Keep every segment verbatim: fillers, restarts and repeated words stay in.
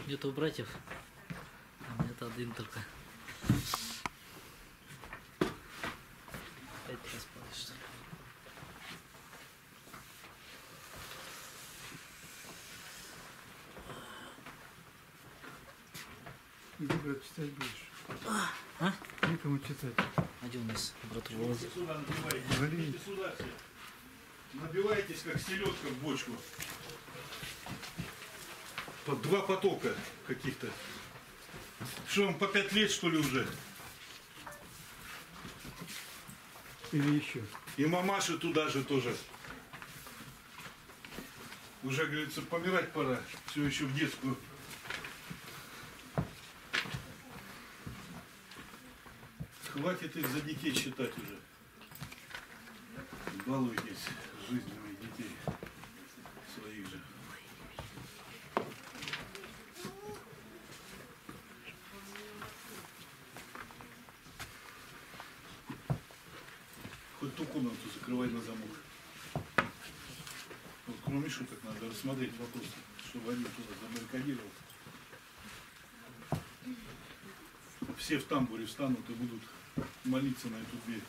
Нету братьев, а нет один только. Опять проспали, что ли? Где, брат, читать будешь? А? Никому читать. А где у нас брат Володя? Сюда набивайте. Говори. Сюда все. Набивайтесь, как селедка в бочку. По два потока каких-то. Что, вам по пять лет, что ли, уже? Или еще? И мамаши туда же тоже. Уже, говорится, помирать пора. Все еще в детскую. Хватит их за детей считать уже. Балуйтесь жизнями детей своих же. Хоть ту комнату закрывай на замок. Вот кроме шуток надо рассмотреть вопрос, чтобы один туда забаррикадировал. Все в тамбуре встанут и будут молиться на эту дверь.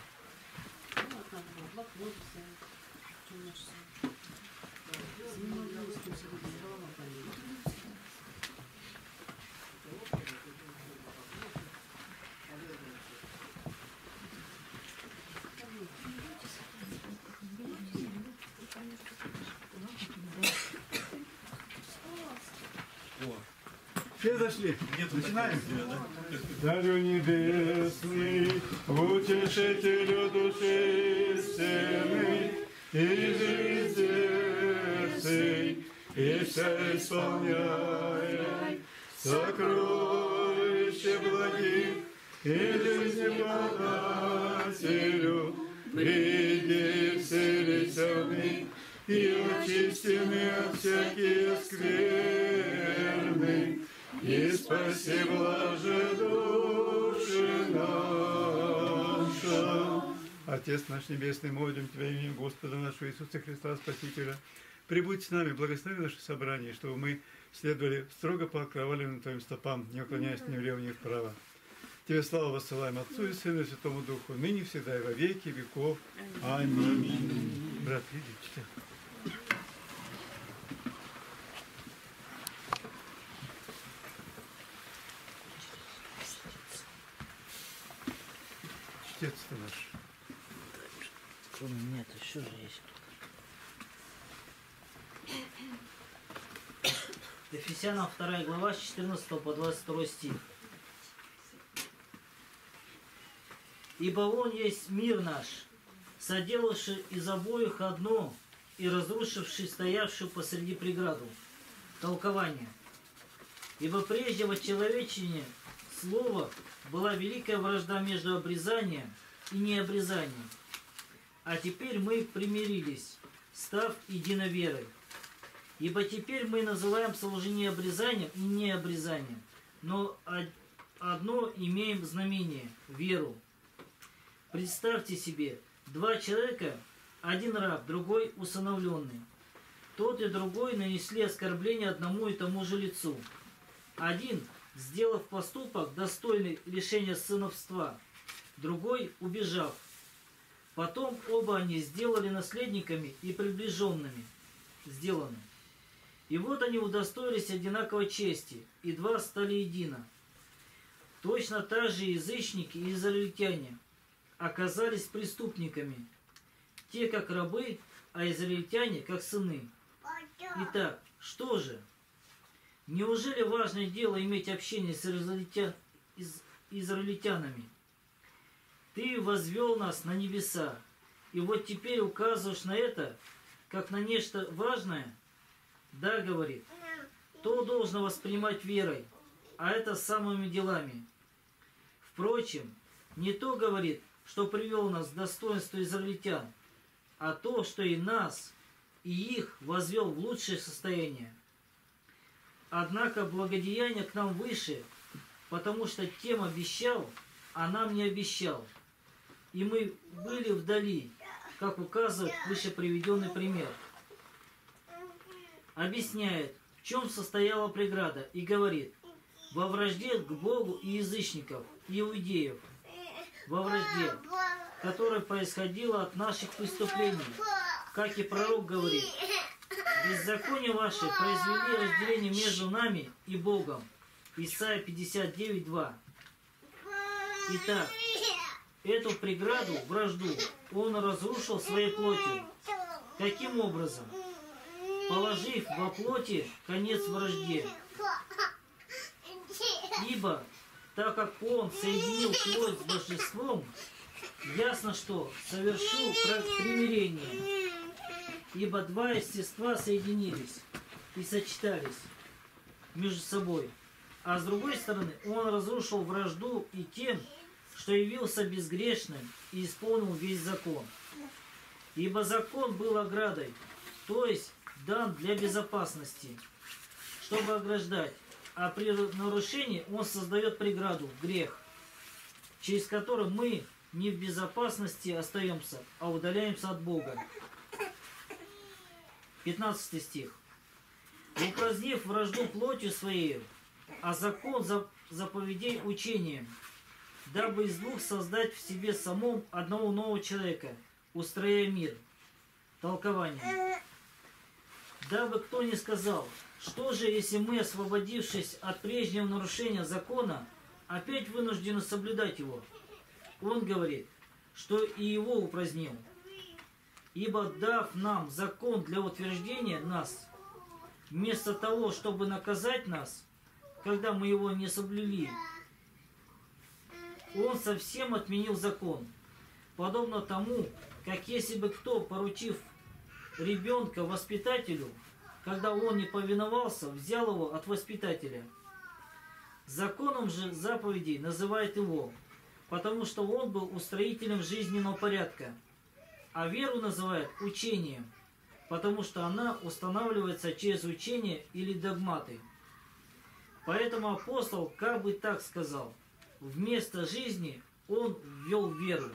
Все зашли? Нет, начинаем? да? Царю небесный, утешителю души истины, и жизнь сердцей, и все исполняй, сокровище благих, и жизни подателю, приди вселися в них, и очистины от всякие скверны, и спаси блаже души наша. Отец наш Небесный, молим Тебя именем Господа нашего Иисуса Христа, Спасителя. Прибудь с нами, благослови наше собрание, чтобы мы следовали строго по окровавленным Твоим стопам, не уклоняясь ни влево, ни вправо. Тебе славу воссылаем Отцу и Сыну и Святому Духу, ныне всегда и во веки веков. Аминь. Брат, видите? Чтец-то наш. Кроме меня, то еще же есть кто-то. Ефесянам вторая глава с четырнадцатого по двадцать второй стих. Ибо Он есть мир наш, соделавший из обоих одно и разрушивший стоявшую посреди преграду. Толкование. Ибо прежде во человечине слова была великая вражда между обрезанием и необрезанием. А теперь мы примирились, став единой верой. Ибо теперь мы называем служение обрезанием и необрезанием, но одно имеем знамение – веру. Представьте себе, два человека, один раб, другой усыновленный. Тот и другой нанесли оскорбление одному и тому же лицу. Один, сделав поступок, достойный лишения сыновства, другой, убежав. Потом оба они сделали наследниками и приближенными, сделаны. И вот они удостоились одинаковой чести, и два стали едино. Точно так же язычники и израильтяне оказались преступниками, те как рабы, а израильтяне как сыны. Итак, что же? Неужели важное дело иметь общение с израильтя... из... израильтянами? Ты возвел нас на небеса, и вот теперь указываешь на это, как на нечто важное? Да, говорит, то должно воспринимать верой, а это самыми делами. Впрочем, не то, говорит, что привел нас к достоинству израильтян, а то, что и нас, и их возвел в лучшее состояние. Однако благодеяние к нам выше, потому что тем обещал, а нам не обещал. И мы были вдали, как указывает выше приведенный пример. Объясняет, в чем состояла преграда, и говорит: во вражде к Богу и язычников, и иудеев, во вражде, которая происходила от наших преступлений, как и пророк говорит: беззаконие ваше произвели разделение между нами и Богом. Исайя пятьдесят девять, два. Итак, эту преграду, вражду, он разрушил своей плотью. Каким образом? Положив во плоти конец вражде. Ибо, так как он соединил плоть с божеством, ясно, что совершил примирение. Ибо два естества соединились и сочетались между собой. А с другой стороны, он разрушил вражду и тем, что явился безгрешным и исполнил весь закон. Ибо закон был оградой, то есть дан для безопасности, чтобы ограждать. А при нарушении он создает преграду, грех, через который мы не в безопасности остаемся, а удаляемся от Бога. пятнадцатый стих. Упразднив вражду плотью своей, а закон заповедей учением, дабы из двух создать в себе самом одного нового человека, устрояя мир. Толкование. Дабы кто не сказал: что же, если мы, освободившись от прежнего нарушения закона, опять вынуждены соблюдать его? Он говорит, что и его упразднил. Ибо, дав нам закон для утверждения нас, вместо того, чтобы наказать нас, когда мы его не соблюли, он совсем отменил закон. Подобно тому, как если бы кто, поручив ребенка воспитателю, когда он не повиновался, взял его от воспитателя. Законом же заповедей называет его, потому что он был устроителем жизненного порядка, а веру называет учением, потому что она устанавливается через учение или догматы. Поэтому апостол как бы так сказал: вместо жизни он ввел веру.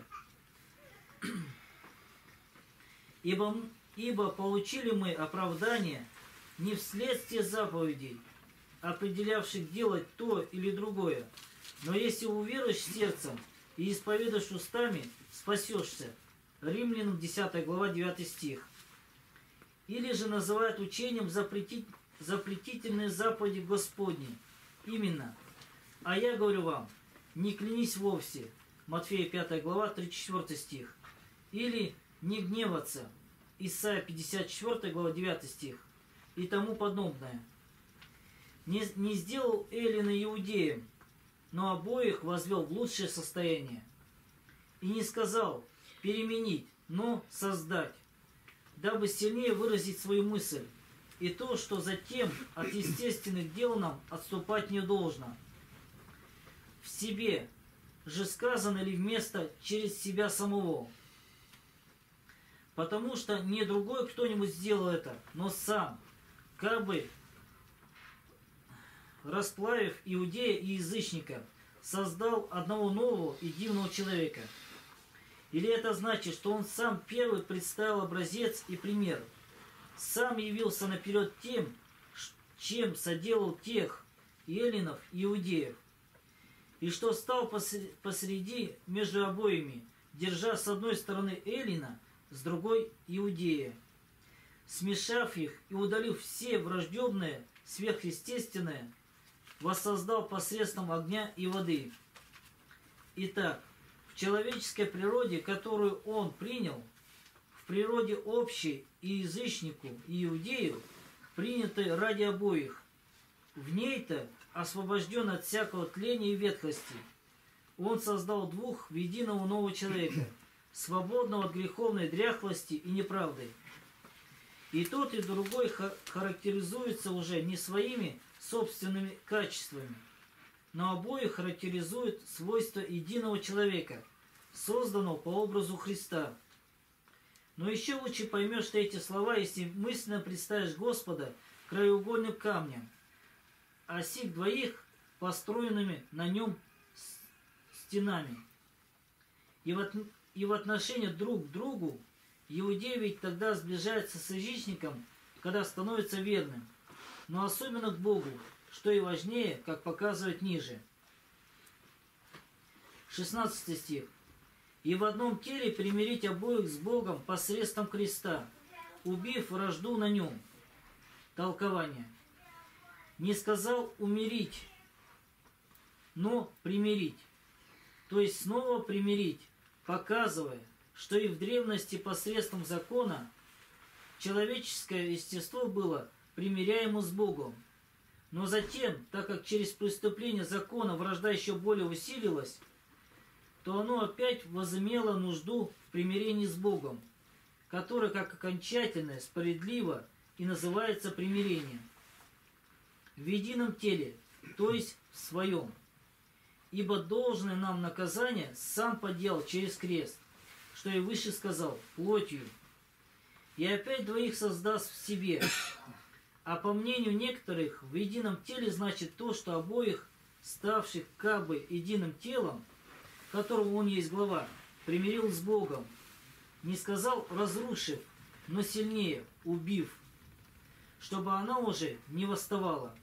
Ибо, ибо получили мы оправдание не вследствие заповедей, определявших делать то или другое, но если уверуешь сердцем и исповедуешь устами, спасешься. Римлянам десятая глава, девятый стих. Или же называют учением запретить, запретительные заповеди Господни. Именно: а я говорю вам, не клянись вовсе. Матфея пятая глава, тридцать четвёртый стих. Или не гневаться. Исайя пятьдесят четвёртая глава, девятый стих. И тому подобное. Не, не сделал Эллина иудеем, но обоих возвел в лучшее состояние. И не сказал переменить, но создать, дабы сильнее выразить свою мысль, и то, что затем от естественных дел нам отступать не должно. В себе же сказано ли вместо через себя самого? Потому что не другой кто-нибудь сделал это, но сам, как бы расплавив иудея и язычника, создал одного нового и дивного человека. Или это значит, что он сам первый представил образец и пример, сам явился наперед тем, чем соделал тех эллинов и иудеев, и что стал посреди между обоими, держа с одной стороны эллина, с другой иудея, смешав их и удалив все враждебное, сверхъестественное, воссоздал посредством огня и воды. Итак, в человеческой природе, которую он принял, в природе общей и язычнику, и иудею, принятой ради обоих, в ней-то, освобожден от всякого тления и ветхости, он создал двух в единого нового человека, свободного от греховной дряхлости и неправды. И тот, и другой характеризуются уже не своими собственными качествами, но обоих характеризуют свойства единого человека, созданного по образу Христа. Но еще лучше поймешь ты эти слова, если мысленно представишь Господа краеугольным камнем, а сих двоих построенными на нем стенами. И в, от... и в отношении друг к другу иудей ведь тогда сближается с язычником, когда становится верным. но особенно к Богу, что и важнее, как показывает ниже. шестнадцатый стих. «И в одном теле примирить обоих с Богом посредством креста, убив вражду на нем». Толкование. Не сказал умирить, но примирить. То есть снова примирить, показывая, что и в древности посредством закона человеческое естество было примиряемо с Богом. Но затем, так как через преступление закона вражда еще более усилилась, то оно опять возымело нужду в примирении с Богом, которое как окончательное, справедливо и называется примирение. В едином теле, то есть в своем. Ибо должное нам наказание сам поделал через крест, что и выше сказал, плотью. И опять двоих создаст в себе. А по мнению некоторых, в едином теле значит то, что обоих, ставших как бы единым телом, которого он есть глава, примирил с Богом. Не сказал разрушив, но сильнее убив, чтобы она уже не восставала.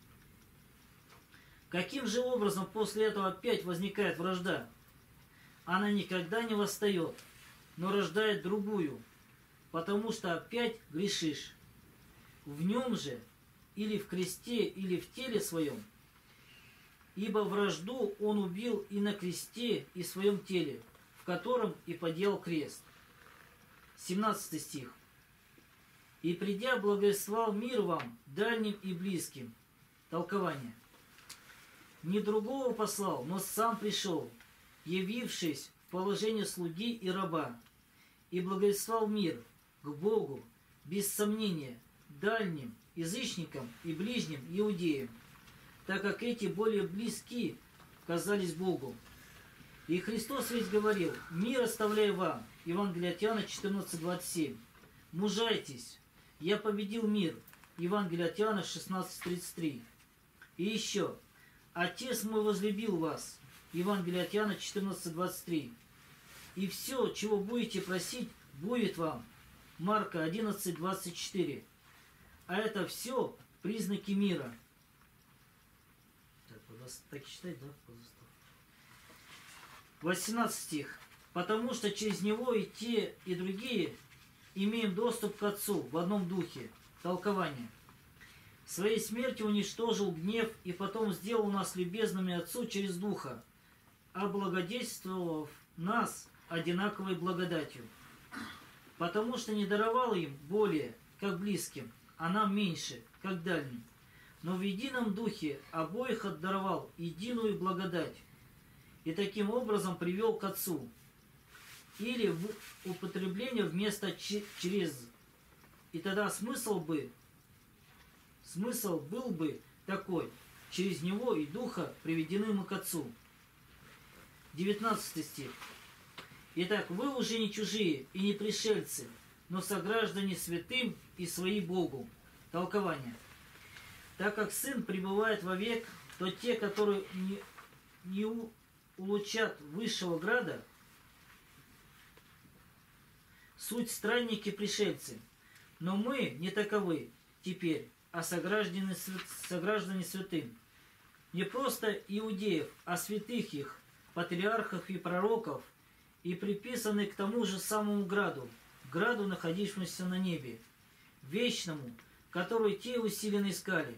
Каким же образом после этого опять возникает вражда? Она никогда не восстает, но рождает другую, потому что опять грешишь. В нем же, или в кресте, или в теле своем, ибо вражду он убил и на кресте, и в своем теле, в котором и поделал крест. семнадцатый стих. «И придя, благословал мир вам, дальним и близким». Толкование. Не другого послал, но сам пришел, явившись в положение слуги и раба, и благословал мир к Богу, без сомнения, дальним, язычникам и ближним иудеям, так как эти более близки казались Богу. И Христос ведь говорил: «Мир оставляю вам». Евангелие от Иоанна четырнадцать двадцать семь. «Мужайтесь, я победил мир». Евангелие от Иоанна шестнадцать тридцать три. И еще: «Отец мой возлюбил вас». Евангелие от Иоанна четырнадцать двадцать три. «И все, чего будете просить, будет вам». Марка одиннадцать двадцать четыре. А это все признаки мира. Так, так читать, да? восемнадцатый стих. «Потому что через него и те, и другие имеем доступ к Отцу в одном духе». Толкование. Своей смертью уничтожил гнев и потом сделал нас любезными Отцу через Духа, облагодетельствовав нас одинаковой благодатью. Потому что не даровал им более, как близким, а нам меньше, как дальним. Но в едином Духе обоих отдаровал единую благодать, и таким образом привел к Отцу. Или в употребление вместо через. И тогда смысл бы, смысл был бы такой: через него и Духа приведены мы к Отцу. девятнадцатый стих. «Итак, вы уже не чужие и не пришельцы, но сограждане святым и свои Богу». Толкование. Так как Сын пребывает вовек, то те, которые не, не у, улучат высшего града, суть странники-пришельцы. Но мы не таковы теперь, а сограждане, сограждане святым. Не просто иудеев, а святых их, патриархов и пророков, и приписаны к тому же самому граду, граду, находившемуся на небе, вечному, который те усиленно искали,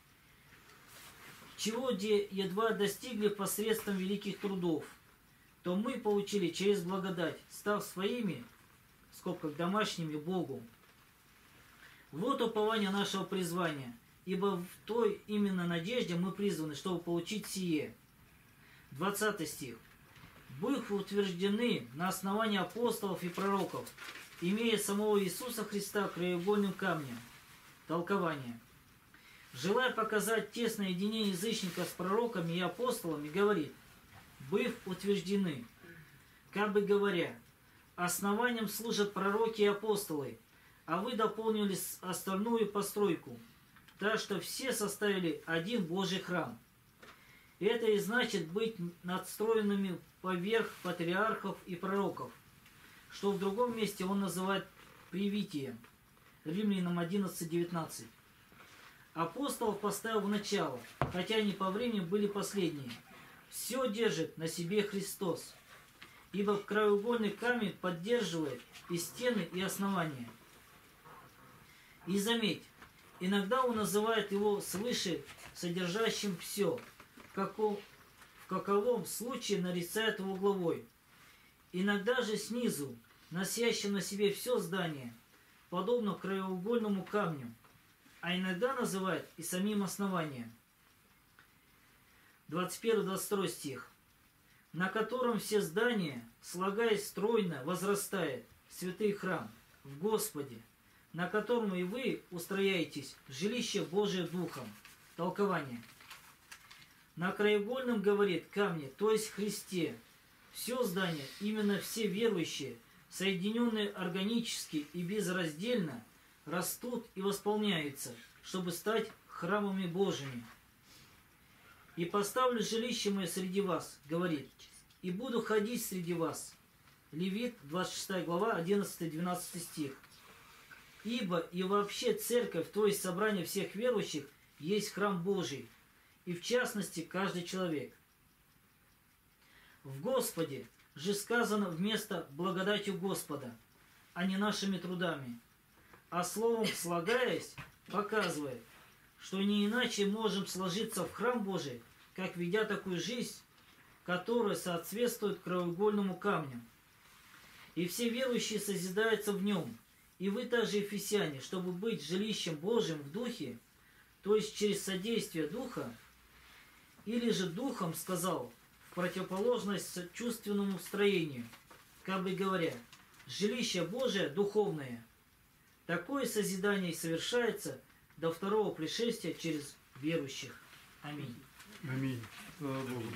чего где едва достигли посредством великих трудов, то мы получили через благодать, став своими, в скобках домашними, Богу. Вот упование нашего призвания, ибо в той именно надежде мы призваны, чтобы получить сие. двадцатый стих. «Быв утверждены на основании апостолов и пророков, имея самого Иисуса Христа краеугольным камнем». Толкование. Желая показать тесное единение язычника с пророками и апостолами, говорит: «Быв утверждены», как бы говоря, основанием служат пророки и апостолы, а вы дополнили остальную постройку, так что все составили один Божий храм. Это и значит быть надстроенными поверх патриархов и пророков, что в другом месте он называет привитием. Римлянам одиннадцать девятнадцать. Апостолов поставил в начало, хотя они по времени были последние. Все держит на себе Христос, ибо краеугольный камень поддерживает и стены, и основания. И заметь, иногда он называет его свыше содержащим все, в каком, в каковом случае нарицает его главой. Иногда же снизу, носящим на себе все здание, подобно краеугольному камню, а иногда называет и самим основанием. двадцать первый двадцать второй стих. На котором все здания, слагаясь стройно, возрастает святый храм в Господе, на котором и вы устрояетесь в жилище Божие Духом. Толкование. На краеугольном, говорит, камне, то есть Христе, все здание, именно все верующие, соединенные органически и безраздельно, растут и восполняются, чтобы стать храмами Божьими. «И поставлю жилище мое среди вас, — говорит, — и буду ходить среди вас». Левит, двадцать шестая глава, одиннадцатый-двенадцатый стих. «Ибо и вообще церковь, то есть собрание всех верующих, есть храм Божий, и в частности каждый человек. В Господе же сказано вместо благодатью Господа, а не нашими трудами, а словом слагаясь, показывает, что не иначе можем сложиться в храм Божий, как ведя такую жизнь, которая соответствует краеугольному камню. И все верующие созидаются в нем, и вы также, ефесяне, чтобы быть жилищем Божьим в Духе, то есть через содействие Духа, или же Духом сказал, в противоположность чувственному строению, как бы говоря, жилище Божие духовное. Такое созидание совершается до второго пришествия через верующих. Аминь. Аминь. Слава Богу.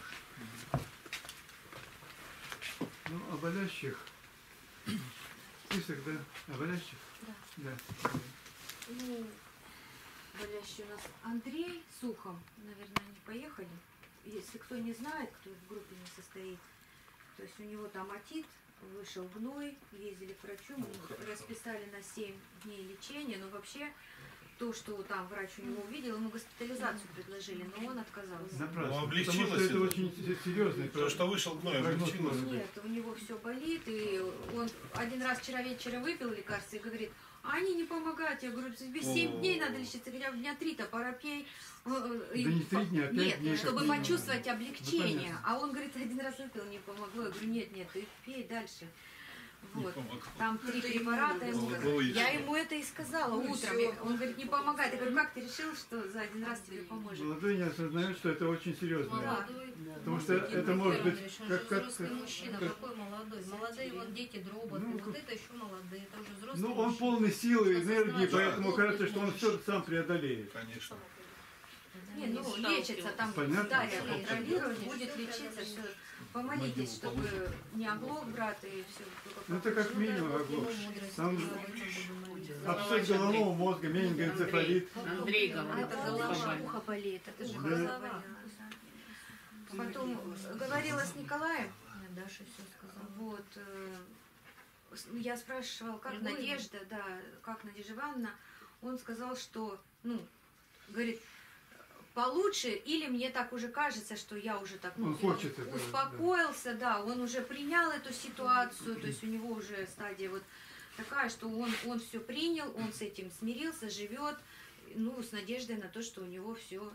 Ну, о болящих. Список, да? О болящих? Да. Да. Ну, болящий у нас Андрей Сухом, наверное, они поехали. Если кто не знает, кто в группе не состоит, то есть у него там отит, вышел гной, ездили к врачу, мы расписали на семь дней лечения, но вообще то, что там врач у него увидел, ему госпитализацию предложили, но он отказался. Напрасно. Ну, Потому облегчилось что это это. очень серьезный То, что вышел гной, прогноз облегчилось. может быть. Нет, у него все болит, и он один раз вчера вечером выпил лекарства и говорит, а они не помогают. Я говорю, тебе семь дней надо лечиться, хотя бы дня три-то пора пей. Да не три дня, а пять Нет, дней. чтобы как минимум. почувствовать Ну, облегчение. понятно. А он говорит, один раз выпил, не помогло. Я говорю, нет, нет, ты пей дальше. Вот. Там три препарата. ему Было- сказали. было Я еще. ему это и сказала утром. Он говорит, не помогает. Я говорю, как ты решил, что за один раз тебе поможет? Молодой не осознает, что это очень серьезно. Да. Потому что это может быть Он как, же как, взрослый мужчина, как- какой молодой. Молодые вот дети дробот, Ну, вот как- это еще молодые, это уже взрослый ну, он мужчина. полный силы, Что энергии, осознать, поэтому что кажется, может что он быть все сам преодолеет. Конечно. Не, ну, лечится там, Понятно. да, я контролирую, будет лечиться, все. Помолитесь, чтобы не оглох брат и все. Ну, это как минимум оглох. Там Да. обшит головного мозга, менингоэнцефалит. Андрей А говорит, это ухо голова, болит. ухо болит, это же Ухо голова болит. болит. Потом говорила с Николаем, Даша все сказала. вот, э, с- я спрашивала, как Другой Надежда, да, как Надежда Ивановна, он сказал, что, ну, говорит, получше, или мне так уже кажется, что я уже так, ну, Он хочет этого, успокоился, да. он уже принял эту ситуацию, то есть у него уже стадия вот такая, что он, он все принял, он с этим смирился, живет, ну, с надеждой на то, что у него все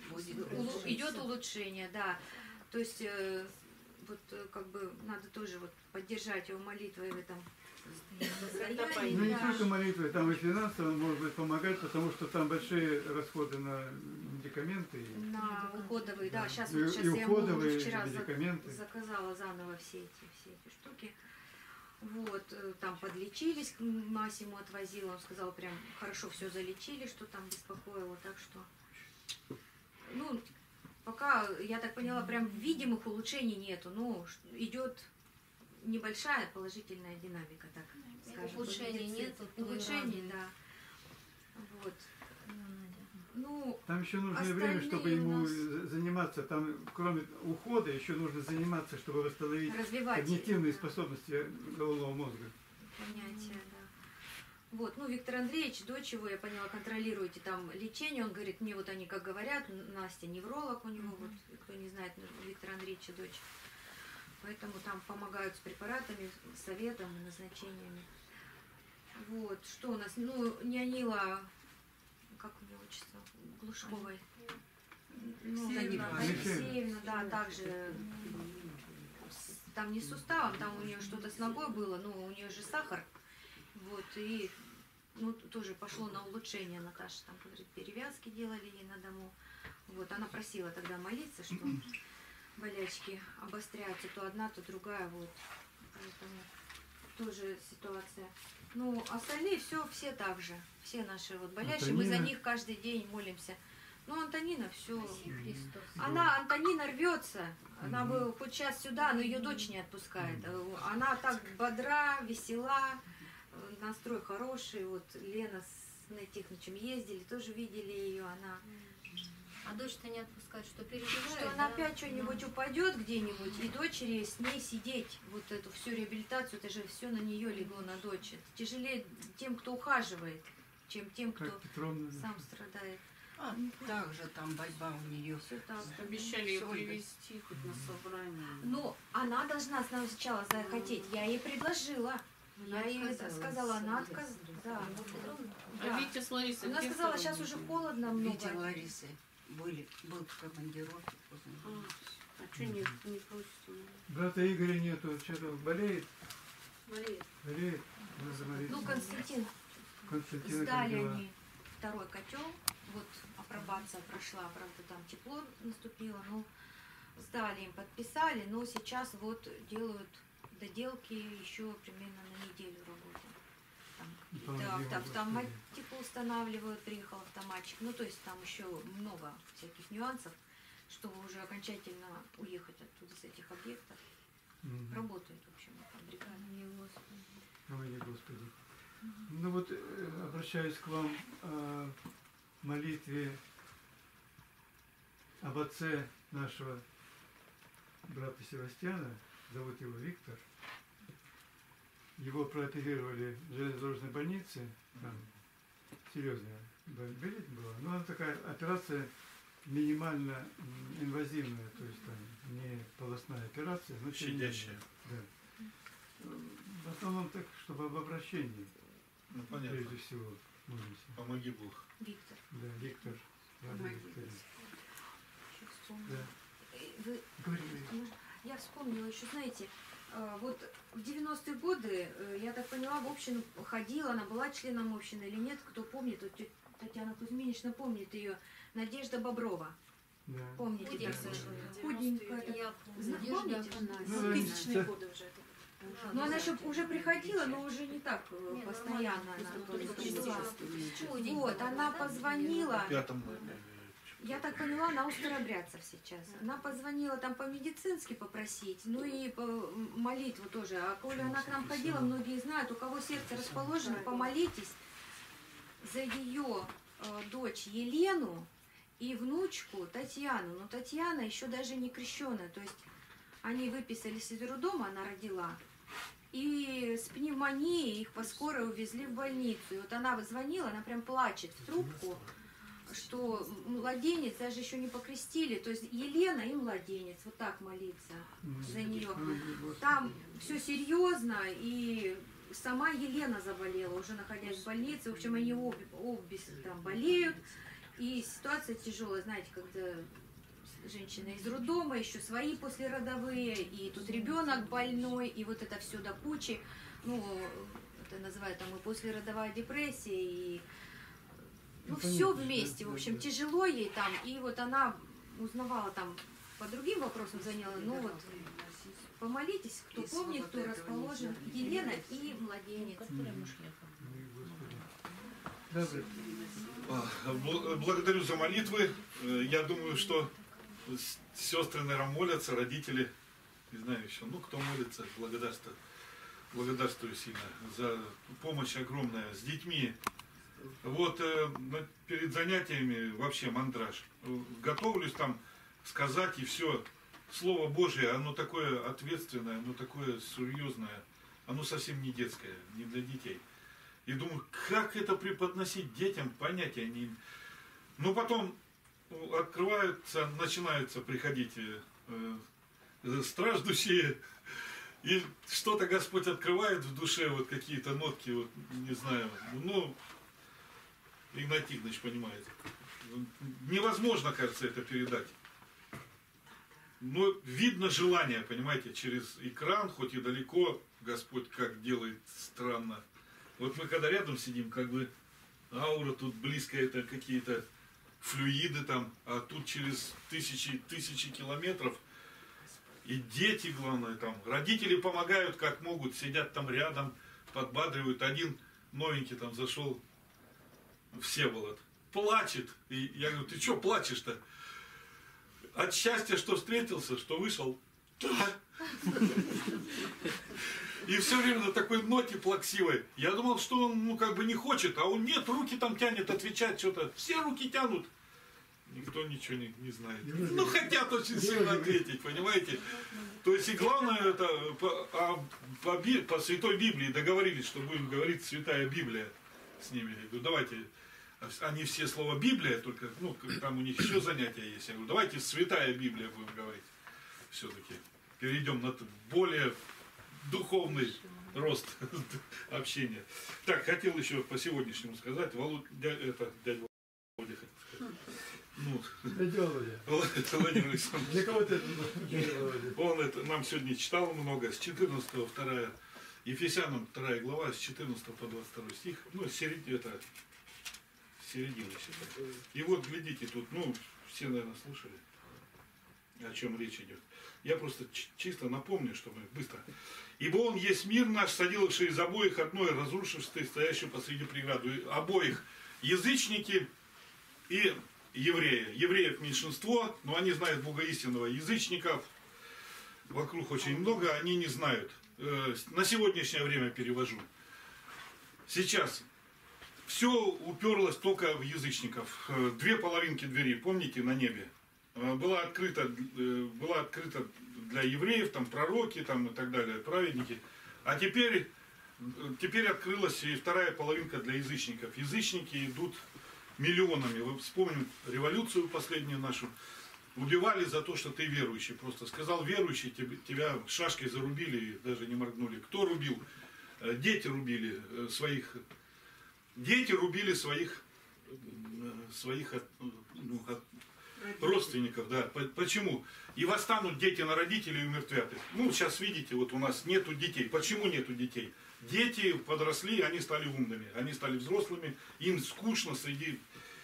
идет улучшение, да. То есть э, вот э, как бы надо тоже вот поддержать его молитвой в этом состоянии. Ну, не да. только молитвы, там и финансово может быть помогать, потому что там большие расходы на медикаменты. и- На уходовые, да, сейчас, И- вот, сейчас и я ему уходовые уже вчера за- медикаменты. заказала заново все эти, все эти штуки. Вот, э, там подлечились, к Масиму отвозила, он сказал, прям хорошо все залечили, что там беспокоило, так что, ну, пока, я так поняла, прям видимых улучшений нету, ну, ш- идет небольшая положительная динамика, так скажем. Ухудшений нету, то и Ухудшений, радует. да. Вот. Да, Надя. Ну, Там еще нужно Остальные время, чтобы у ему нас- за- заниматься. Там, кроме ухода, еще нужно заниматься, чтобы восстановить развивать когнитивные да, способности головного мозга. понятия, Вот, ну, Виктор Андреевич, дочь его, я поняла, контролируете там лечение. Он говорит, мне вот они как говорят, Настя невролог у него, вот, кто не знает, Виктор Андреевича дочь. Поэтому там помогают с препаратами, советом и назначениями. Вот, что у нас, ну, Нянила, как у нее отчество, Глушковой. Ну, Алексеевна. Алексеевна, да, также с- там не с суставом, там у нее что-то с ногой было, ну, у нее же сахар. Вот, и ну, тоже пошло на улучшение. Наташа там, говорит, перевязки делали ей на дому. Вот, она просила тогда молиться, что болячки обостряются, то одна, то другая, вот. Поэтому тоже ситуация. Ну, остальные все, все так же. Все наши вот болящие, мы за Антонина. них каждый день молимся. Ну, Антонина все. Христос. Она, Антонина рвется. Она бы хоть сейчас сюда, но ее дочь не отпускает. Она так бодра, весела, настрой хороший. Вот Лена с Найтехничем ездили, тоже видели ее. Она, А дочь-то не отпускает, что переживает. что она да? опять что-нибудь упадет где-нибудь, и дочери с ней сидеть. Вот эту всю реабилитацию, это же все на нее легло, на дочь. Это тяжелее тем, кто ухаживает, чем тем, кто Как Петровна. сам страдает. А также там борьба у нее. Все так. Обещали ее Всё, привезти хоть на собрание. Ну, она должна сначала захотеть. Я ей предложила. Я ей это сказала, она отказалась. Да. Петровна? А Да. Витя с Ларисой Она где сказала, второй сейчас уже были? холодно Витя много. Ларисы были, был в командировке. А, а что не, не просите? Брата Игоря нету, что-то болеет? Болеет. Болеет? Надо молиться. Ну, Константин, Константина как сдали дела? они второй котел. Вот апробация прошла, правда, там тепло наступило. Ну, сдали им, подписали, но сейчас вот делают доделки еще примерно на неделю работы. Там Ну, какие-то помоги, авто- Господи. автоматику устанавливают, приехал автоматчик. Ну, то есть там еще много всяких нюансов, чтобы уже окончательно уехать оттуда с этих объектов. Мгм. Работает, в общем, эта бригада. Помилуй, Господи. Помоги, Господи. Ну вот, э, обращаюсь к вам о молитве об отце нашего брата Севастьяна, зовут его Виктор. Его прооперировали в железнодорожной больнице, там серьезная болезнь была, но она такая операция минимально м, инвазивная, то есть там не полостная операция, но тем не менее. Щадящая. Да. В основном так, чтобы об обращении, Ну, понятно. прежде всего, молимся. Помоги Бог. Виктор, Да, Виктор. Ладно, Помоги, Виктория. еще вспомнила. Да. Э, Вы Говори, говори. Я вспомнила еще, знаете, э, вот в девяностые годы, э, я так поняла, в общину ходила, она была членом общины или нет, кто помнит, вот тетя Татьяна Кузьминична помнит ее, Надежда Боброва, Да. помните? Худенькая такую? была. Худенькая. такая. Я помню. Зна- помните? Ну, да, Тысячные да. годы уже это. Но она еще уже приходила, но уже не так э, Не, постоянно нормально, она просто была. чистила. Худенькая Вот, была, она да? позвонила. В пятом, э, Я так поняла, она у старобрядцев сейчас. Она позвонила там по-медицински попросить, ну и по молитву тоже. А коли она к нам ходила, многие знают, у кого сердце расположено, помолитесь за ее э, дочь Елену и внучку Татьяну. Но Татьяна еще даже не крещеная, то есть они выписались из роддома, она родила. И с пневмонией их по скорой увезли в больницу. И вот она звонила, она прям плачет в трубку, что младенец даже еще не покрестили. То есть Елена и младенец. Вот так молиться М. за нее. Помоги, Господи. Там все серьезно, и сама Елена заболела, уже находясь в больнице. В общем, они обе, обе там болеют. И ситуация тяжелая, знаете, когда женщина из роддома, еще свои послеродовые, и тут ребенок больной, и вот это все до кучи. Ну, это называют там и послеродовая депрессия, и ну, Ну, все понятно, вместе. да, В да, общем, да. тяжело ей там. И вот она узнавала там по другим вопросам заняла, ну вот помолитесь, кто И помнит, кто слова этого расположен. нельзя. Елена и младенец. Который муж ехал. Помоги, Господи. Да, брат. А, бл- Благодарю за молитвы. Э, Я думаю, что с- сестры, наверное, молятся, родители, не знаю еще, ну, кто молится, благодарствую, благодарствую сильно за помощь огромная с детьми. Вот э, на- перед занятиями вообще мандраж. Э, Готовлюсь там сказать, и все. Слово Божие, оно такое ответственное, оно такое серьезное, оно совсем не детское, не для детей. И думаю, как это преподносить детям, понятия не имею. Но потом открываются, начинаются приходить э, э, страждущие, и что-то Господь открывает в душе, вот какие-то нотки, вот, не знаю, ну, Игнатий Тихонович понимает. Невозможно, кажется, это передать. Но видно желание, понимаете, через экран, хоть и далеко, Господь как делает странно. Вот мы когда рядом сидим, как бы аура тут близкая, это какие-то флюиды там, а тут через тысячи, тысячи километров. И дети, главное, там, родители помогают как могут, сидят там рядом, подбадривают. Один новенький там зашел, Всеволод, плачет. И я говорю, ты что плачешь-то? От счастья, что встретился, что вышел. Да. И все время на такой ноте плаксивой. Я думал, что он, ну, как бы не хочет, а он нет, руки там тянет отвечать что-то. Все руки тянут. Никто ничего не, не знает. Ну, хотят очень сильно ответить, понимаете? То есть, и главное, это по, а, по, Би- по Святой Библии договорились, что будем говорить Святая Библия с ними. Я говорю, давайте, они все слова Библия, только, ну, там у них еще занятия есть. Я говорю, давайте Святая Библия будем говорить. Все-таки перейдем на более духовный рост общения. Так, хотел еще по сегодняшнему сказать. Володя, это, дядя Володя, хотел сказать. Ну, Дядя Володя. Владимир Александрович. Для кого ты это, дядя Володя? Он это нам сегодня читал много, с четырнадцатого, вторая, Ефесянам вторая глава, с четырнадцатого по двадцать второй стих, ну, середина, это, середина, считай. И вот, глядите, тут, ну, все, наверное, слушали, о чем речь идет. Я просто чисто напомню, чтобы быстро. Ибо он есть мир наш, соделавший из обоих одной, разрушивший стоящую посреди преграду. Обоих язычники и евреи. Евреев меньшинство, но они знают Бога истинного. Язычников вокруг очень много, они не знают. На сегодняшнее время перевожу. Сейчас все уперлось только в язычников. Две половинки двери, помните, на небе? Была открыта, была открыта для евреев, там пророки там, и так далее, праведники. А теперь, теперь открылась и вторая половинка для язычников. Язычники идут миллионами. Вы вспомним революцию последнюю нашу. Убивали за то, что ты верующий. Просто сказал верующий, тебя шашкой зарубили и даже не моргнули. Кто рубил? Дети рубили своих. Дети рубили своих, своих ну, родственников, да. Почему? И восстанут дети на родителей и умертвят их. Ну, сейчас видите, вот у нас нету детей. Почему нету детей? Дети подросли, они стали умными, они стали взрослыми, им скучно среди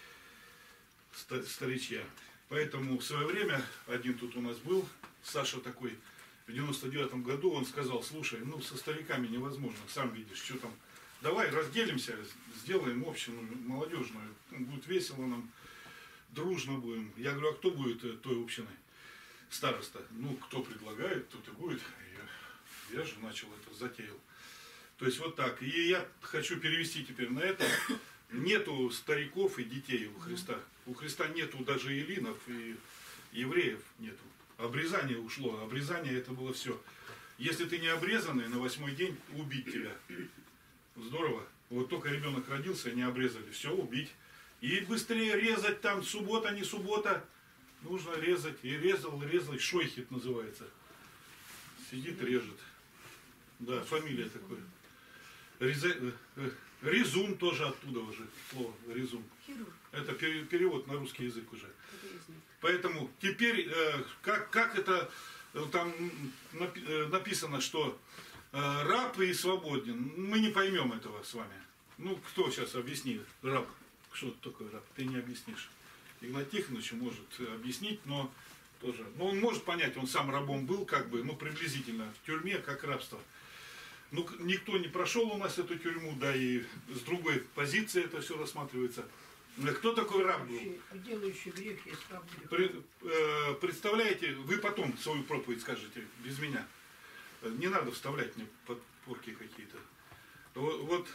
старичья. Поэтому в свое время, один тут у нас был, Саша такой, в девяносто девятом году он сказал, слушай, ну со стариками невозможно, сам видишь, что там, давай разделимся, сделаем общину молодежную, будет весело нам, дружно будем. Я говорю, а кто будет той общиной? Староста. Ну, кто предлагает, тот и будет. Я, я же начал это, затеял. То есть вот так. И я хочу перевести теперь на это. Нету стариков и детей у Христа. У Христа нету даже эллинов и евреев нету. Обрезание ушло. Обрезание это было все. Если ты не обрезанный, на восьмой день убить тебя. Здорово. Вот только ребенок родился, не обрезали. Все, убить. И быстрее резать там, суббота, не суббота. Нужно резать. И резал, резал. Шойхет называется. Сидит, режет. Да, фамилия такая. Реза... Резун тоже оттуда уже. Слово резун. Это перевод на русский язык уже. Поэтому теперь, как, как это там написано, что раб и свободен. Мы не поймем этого с вами. Ну, кто сейчас объяснит? Раб. Что такое раб? Ты не объяснишь. Игнатий Тихонович может объяснить, но тоже. Но он может понять, он сам рабом был, как бы, ну, приблизительно, в тюрьме, как рабство. Ну, никто не прошел у нас эту тюрьму, да, и с другой позиции это все рассматривается. Кто такой раб был? Делающий грех есть раб грех. Пред, э, представляете, вы потом свою проповедь скажете, без меня. Не надо вставлять мне подпорки какие-то. Вот, вот,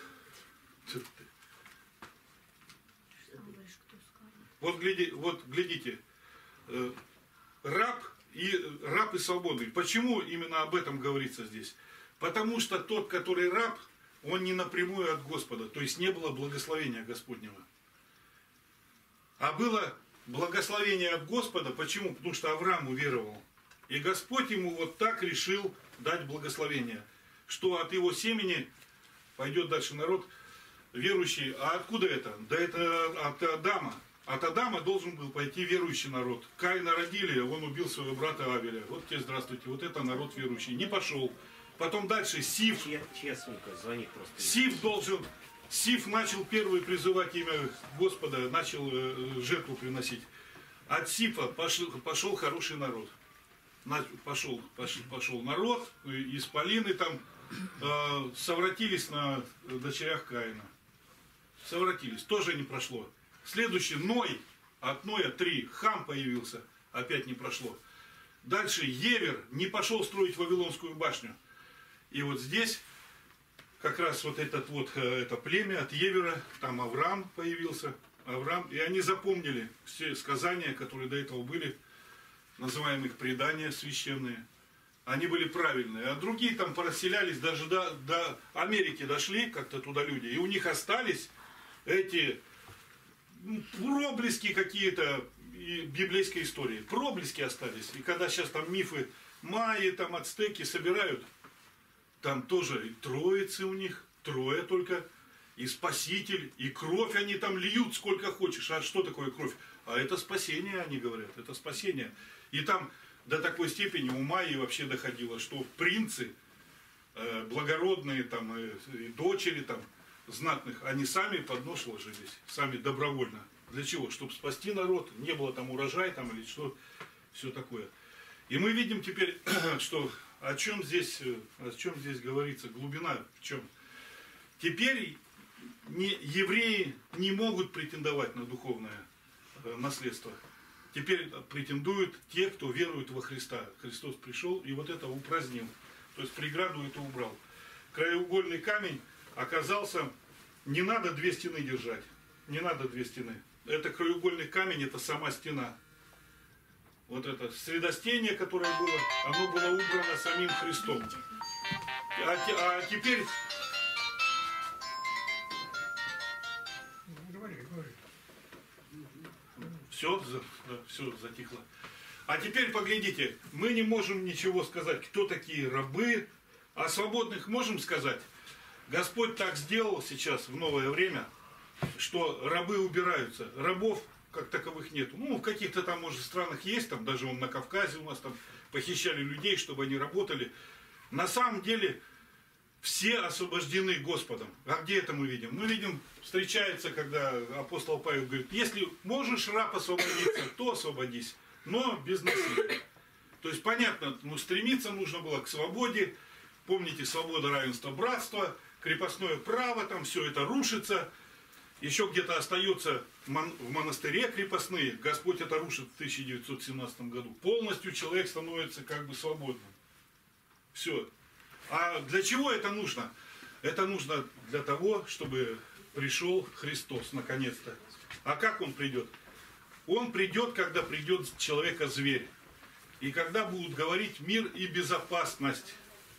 вот, гляди, вот глядите, э, раб и раб и свободный. Почему именно об этом говорится здесь? Потому что тот, который раб, он не напрямую от Господа, то есть не было благословения Господнего. А было благословение от Господа, почему? Потому что Авраам уверовал. И Господь ему вот так решил дать благословение, что от его семени пойдет дальше народ верующий. А откуда это? Да это от Адама. От Адама должен был пойти верующий народ. Каина родили, он убил своего брата Авеля. Вот тебе здравствуйте, вот это народ верующий. Не пошел. Потом дальше Сиф. Чья, чья сумка? Звони просто. Сиф должен... Сиф начал первый призывать имя Господа, начал э, жертву приносить. От Сифа пошел, пошел хороший народ. Пошел, пошел, пошел народ, из Полины там э, совратились на дочерях Каина. Совратились, тоже не прошло. Следующий Ной, от Ноя три, Хам появился, опять не прошло. Дальше Евер не пошел строить Вавилонскую башню. И вот здесь как раз вот этот вот, это племя от Евера, там Авраам появился, Авраам, и они запомнили все сказания, которые до этого были, называемые их предания священные. Они были правильные, а другие там порасселялись, даже до, до Америки дошли как-то туда люди, и у них остались эти проблески какие-то библейской истории, проблески остались. И когда сейчас там мифы майи, там ацтеки собирают, там тоже и троицы у них, трое только, и Спаситель, и кровь они там льют сколько хочешь. А что такое кровь? А это спасение, они говорят, это спасение. И там до такой степени у майи вообще доходило, что принцы, э, благородные там, и, и дочери там, знатных, они сами под нож ложились, сами добровольно. Для чего? Чтобы спасти народ, не было там урожая там или что, все такое. И мы видим теперь, что о чем здесь, о чем здесь говорится, глубина в чем. Теперь не, евреи не могут претендовать на духовное наследство. Теперь претендуют те, кто верует во Христа. Христос пришел и вот это упразднил. То есть преграду это убрал. Краеугольный камень оказался, не надо две стены держать. Не надо две стены. Это краеугольный камень, это сама стена. Вот это средостение, которое было, оно было убрано самим Христом. А, а теперь... Говори, говори. Все, да, все затихло. А теперь поглядите, мы не можем ничего сказать, кто такие рабы, а свободных можем сказать. Господь так сделал сейчас, в новое время, что рабы убираются. Рабов как таковых нету. Ну, в каких-то там, может, странах есть, там даже он на Кавказе у нас там похищали людей, чтобы они работали. На самом деле все освобождены Господом. А где это мы видим? Мы видим, встречается, когда апостол Павел говорит, если можешь, раб, освободиться, то освободись, но без насилия. То есть, понятно, ну, стремиться нужно было к свободе. Помните, свобода, равенство, братство, крепостное право, там все это рушится. Еще где-то остается в монастыре крепостные. Господь это рушит в тысяча девятьсот семнадцатом году. Полностью человек становится как бы свободным. Все. А для чего это нужно? Это нужно для того, чтобы пришел Христос наконец-то. А как Он придет? Он придет, когда придет человека-зверь. И когда будут говорить мир и безопасность.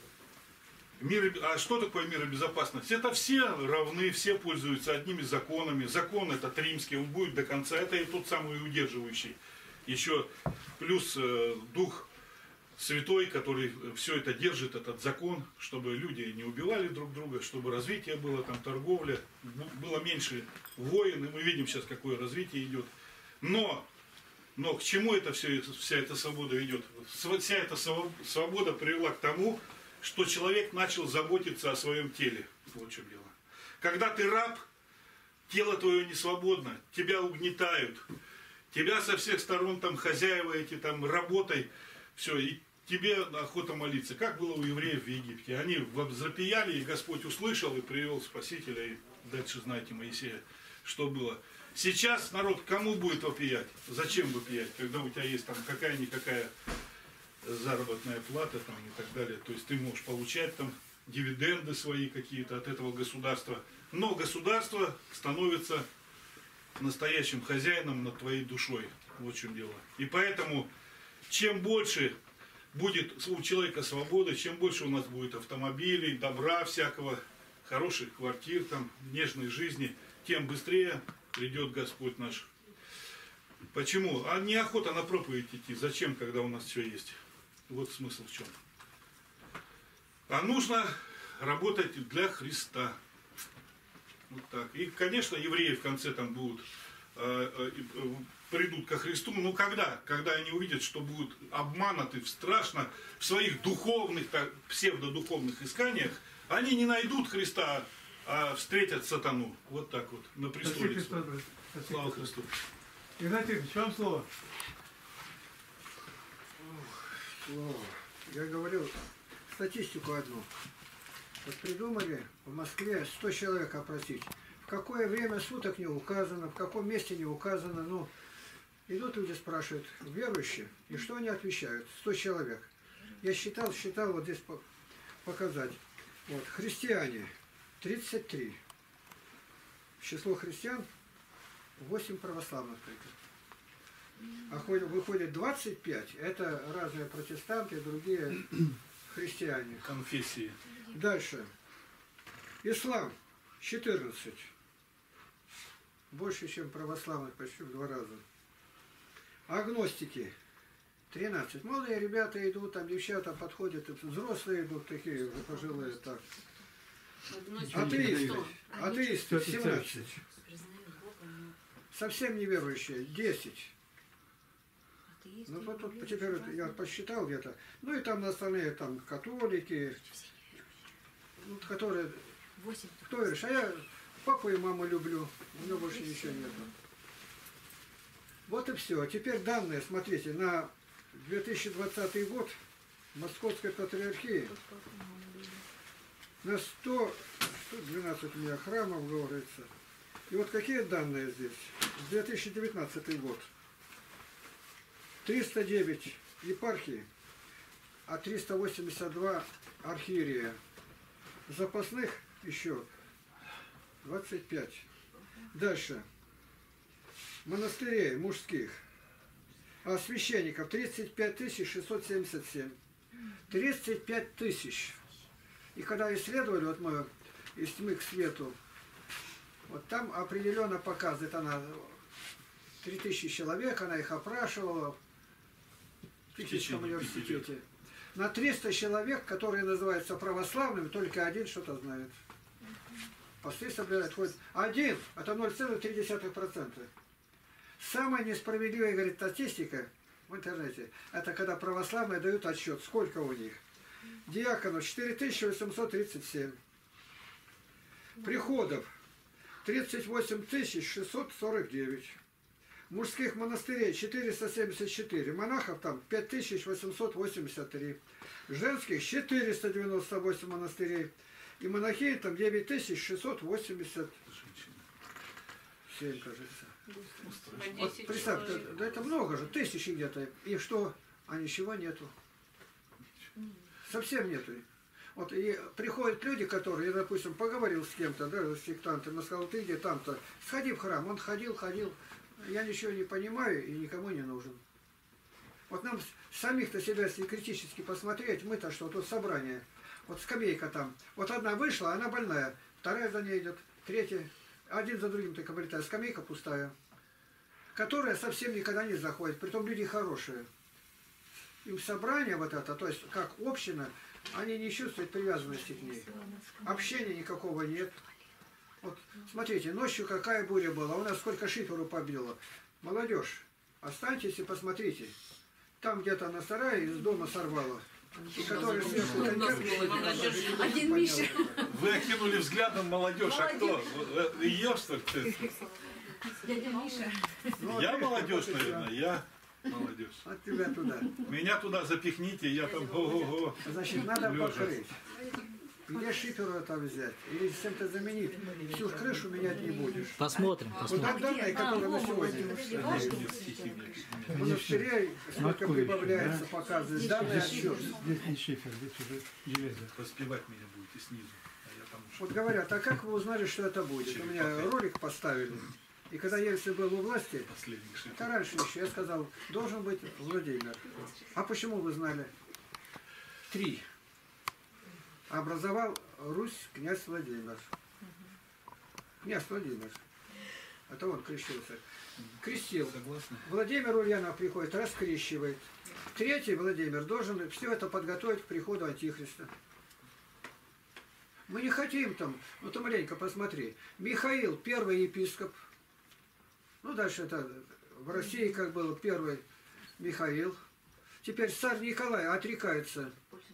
Мир, а что такое мир и безопасность? Это все равны, все пользуются одними законами. Закон этот римский, он будет до конца. Это и тот самый удерживающий. Еще плюс э, Дух Святой, который все это держит, этот закон, чтобы люди не убивали друг друга, чтобы развитие было, там торговля, было меньше войн. И мы видим сейчас, какое развитие идет. Но, но к чему это все, вся эта свобода ведет? Вся эта свобода привела к тому, что человек начал заботиться о своем теле. Вот в чем дело. Когда ты раб, тело твое не свободно, тебя угнетают, тебя со всех сторон там хозяева эти там работай, все, и тебе охота молиться. Как было у евреев в Египте? Они запияли, и Господь услышал и привел Спасителя, и дальше знаете Моисея, что было. Сейчас народ кому будет вопиять? Зачем вопиять, когда у тебя есть там какая-никакая заработная плата там, и так далее. То есть ты можешь получать там дивиденды свои какие-то от этого государства. Но государство становится настоящим хозяином над твоей душой. Вот в чем дело. И поэтому, чем больше будет у человека свободы, чем больше у нас будет автомобилей, добра всякого, хороших квартир, там, нежной жизни, тем быстрее придет Господь наш. Почему? А неохота на проповедь идти. Зачем, когда у нас все есть? Вот смысл в чем. А нужно работать для Христа. Вот так. И, конечно, евреи в конце там будут, э, э, придут ко Христу. Но когда? Когда они увидят, что будут обмануты страшно в своих духовных, так, псевдодуховных исканиях, они не найдут Христа, а встретят сатану. Вот так вот, на престоле. Спасибо, Христос, брат. Спасибо, Слава Христос. Христу. Игнатий Ильич, вам слово. Слово. Я говорил статистику одну. Вот придумали в Москве сто человек опросить. В какое время суток не указано, в каком месте не указано. Ну, идут люди, спрашивают, верующие, и что они отвечают? сто человек. Я считал, считал, вот здесь показать. Вот, христиане тридцать три. Число христиан восемь православных только. А ходят- выходит двадцать пять, это разные протестанты, другие христиане. Конфессии. Дальше. Ислам четырнадцать. Больше, чем православных, почти в два раза. Агностики тринадцать. Молодые ребята идут, там девчата подходят, взрослые идут такие, пожилые так. Атеисты. Атеисты семнадцать. Совсем неверующие десять. Ну вот тут теперь я посчитал где-то. Ну и там на остальные там католики, ну, которые, Восемь. кто говоришь, а я папу и маму люблю, у меня больше ничего нету. Вот и все. Теперь данные, смотрите, на две тысячи двадцатый год Московской Патриархии на сто, сто двенадцать у меня храмов говорится. И вот какие данные здесь? две тысячи девятнадцатый год. триста девять епархий, а триста восемьдесят два архиерея. Запасных еще двадцать пять. Дальше. Монастырей мужских. А священников тридцать пять тысяч шестьсот семьдесят семь. тридцать пять тысяч. И когда исследовали, вот мы из тьмы к свету, вот там определенно показывает она три тысячи человек, она их опрашивала в Питерском университете. На триста человек, которые называются православными, только один что-то знает. Посты соблюдают, ходят. Один, это ноль целых три десятых процента. Самая несправедливая, говорит, статистика в интернете, это когда православные дают отсчет, сколько у них. Диаконов четыре тысячи восемьсот тридцать семь. Приходов тридцать восемь тысяч шестьсот сорок девять. Мужских монастырей четыреста семьдесят четыре. Монахов там пять тысяч восемьсот восемьдесят три. Женских четыреста девяносто восемь монастырей. И монахинь там девять тысяч шестьсот восемьдесят семь, кажется. Вот представьте, да это много же, тысячи где-то. И что? А ничего нету. Совсем нету. Вот и приходят люди, которые, я, допустим, поговорил с кем-то, да, с сектантом, он сказал, ты где там-то, сходи в храм. Он ходил, ходил. Я ничего не понимаю и никому не нужен. Вот нам самих-то себя, если критически посмотреть, мы-то что, тут собрание. Вот скамейка там. Вот одна вышла, она больная. Вторая за ней идет. Третья. Один за другим только вылетает. Скамейка пустая. Которая совсем никогда не заходит. Притом люди хорошие. Им собрание вот это, то есть как община, они не чувствуют привязанности к ней. Общения никакого нет. Вот смотрите, ночью какая буря была. У нас сколько шиферу побило. Молодежь, останьтесь и посмотрите. Там где-то на сарае из дома сорвало. И которые сверху коньяк- Один Миша. Вы окинули взглядом молодежь, а кто? Ее, что ли? Дядя Миша. Ну, Я вот молодежь, это наверное, я молодежь. От тебя туда. Меня туда запихните, я там ого-го. Значит, надо Лёжа. покрыть. Где шиперу это взять? Или с чем-то заменить? Всю крышу менять не будешь. Посмотрим, Вот посмотрим. так данные, которые на сегодня. В монастырей сколько Откуда еще, прибавляется, показывает. Данные отчет. Здесь не шифер, здесь уже железо. Распевать меня будете снизу. А я там Вот говорят, а как вы узнали, что это будет? У меня ролик поставили. И когда Ельцин был у власти, последний это шифр. раньше еще, я сказал, должен быть Владимир. А почему вы знали? Три. Образовал Русь, князь Владимир. Князь Владимир. Это он крестился. Крестил. Согласны? Владимир Ульянов приходит, раскрещивает. Третий Владимир должен все это подготовить к приходу Антихриста. Мы не хотим там, ну ты маленько посмотри. Михаил, первый епископ. Ну дальше это в России как было первый Михаил. Теперь царь Николай отрекается.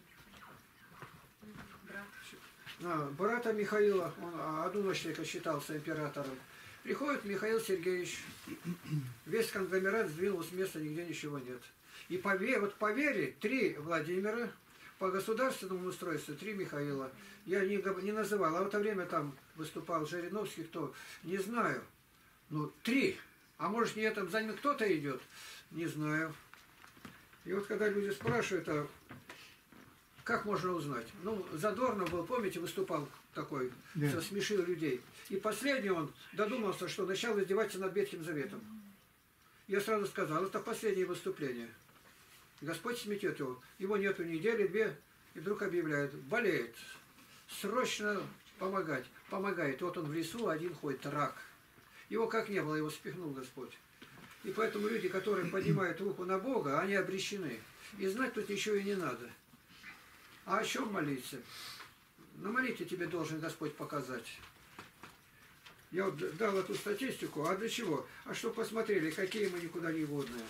А, брата Михаила, он одну ночь только считался императором. Приходит Михаил Сергеевич. Весь конгломерат сдвинул с места, нигде ничего нет. И по, вот по вере три Владимира, по государственному устройству три Михаила. Я не, не называл, а в это время там выступал Жириновский, кто, не знаю. Ну, три. А может, не этом за ним кто-то идет? Не знаю. И вот когда люди спрашивают, а как можно узнать? Ну, Задорнов был, помните, выступал такой, Да. все смешил людей. И последний он додумался, что начал издеваться над Ветхим Заветом. Я сразу сказал, это последнее выступление. Господь сметет его. Его нету недели, две, и вдруг объявляет, болеет. Срочно помогать. Помогает. Вот он в лесу, один ходит, рак. Его как не было, его спихнул Господь. И поэтому люди, которые поднимают руку на Бога, они обречены. И знать тут еще и не надо. А о чем молиться? На молитве тебе должен Господь показать. Я вот дал эту статистику. А для чего? А что посмотрели, какие мы никуда не годные.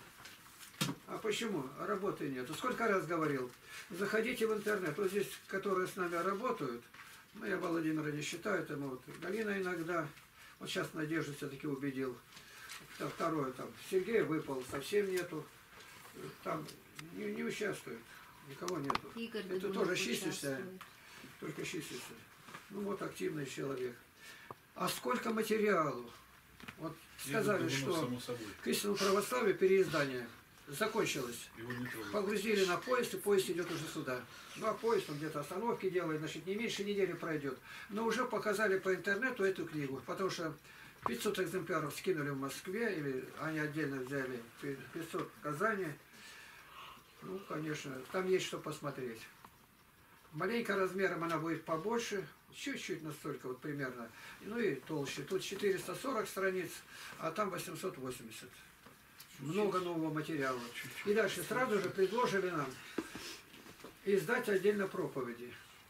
А почему? Работы нет. Сколько раз говорил, заходите в интернет. Вот здесь, которые с нами работают, ну, я Владимира не считаю, там вот Галина иногда, вот сейчас Надежду все-таки убедил. Второе, там, Сергей выпал, совсем нету. Там не, не участвует, никого нету. Игорь Это Дудонов тоже чистишься, участвует. только чистишься. Ну вот активный человек. А сколько материалу? Вот сказали, Игорь Дудонов, что само собой. к истинному православию переиздание закончилось. Его не трогают. Погрузили на поезд, и поезд идет уже сюда. Ну а поезд он где-то остановки делает, значит, не меньше недели пройдет. Но уже показали по интернету эту книгу, потому что пятьсот экземпляров скинули в Москве, или они отдельно взяли пятьсот в Казани. Ну, конечно, там есть что посмотреть. Маленько размером она будет побольше, чуть-чуть настолько, вот примерно. Ну и толще. Тут четыреста сорок страниц, а там восемьсот восемьдесят. Много нового материала. И дальше сразу же предложили нам издать отдельно проповеди.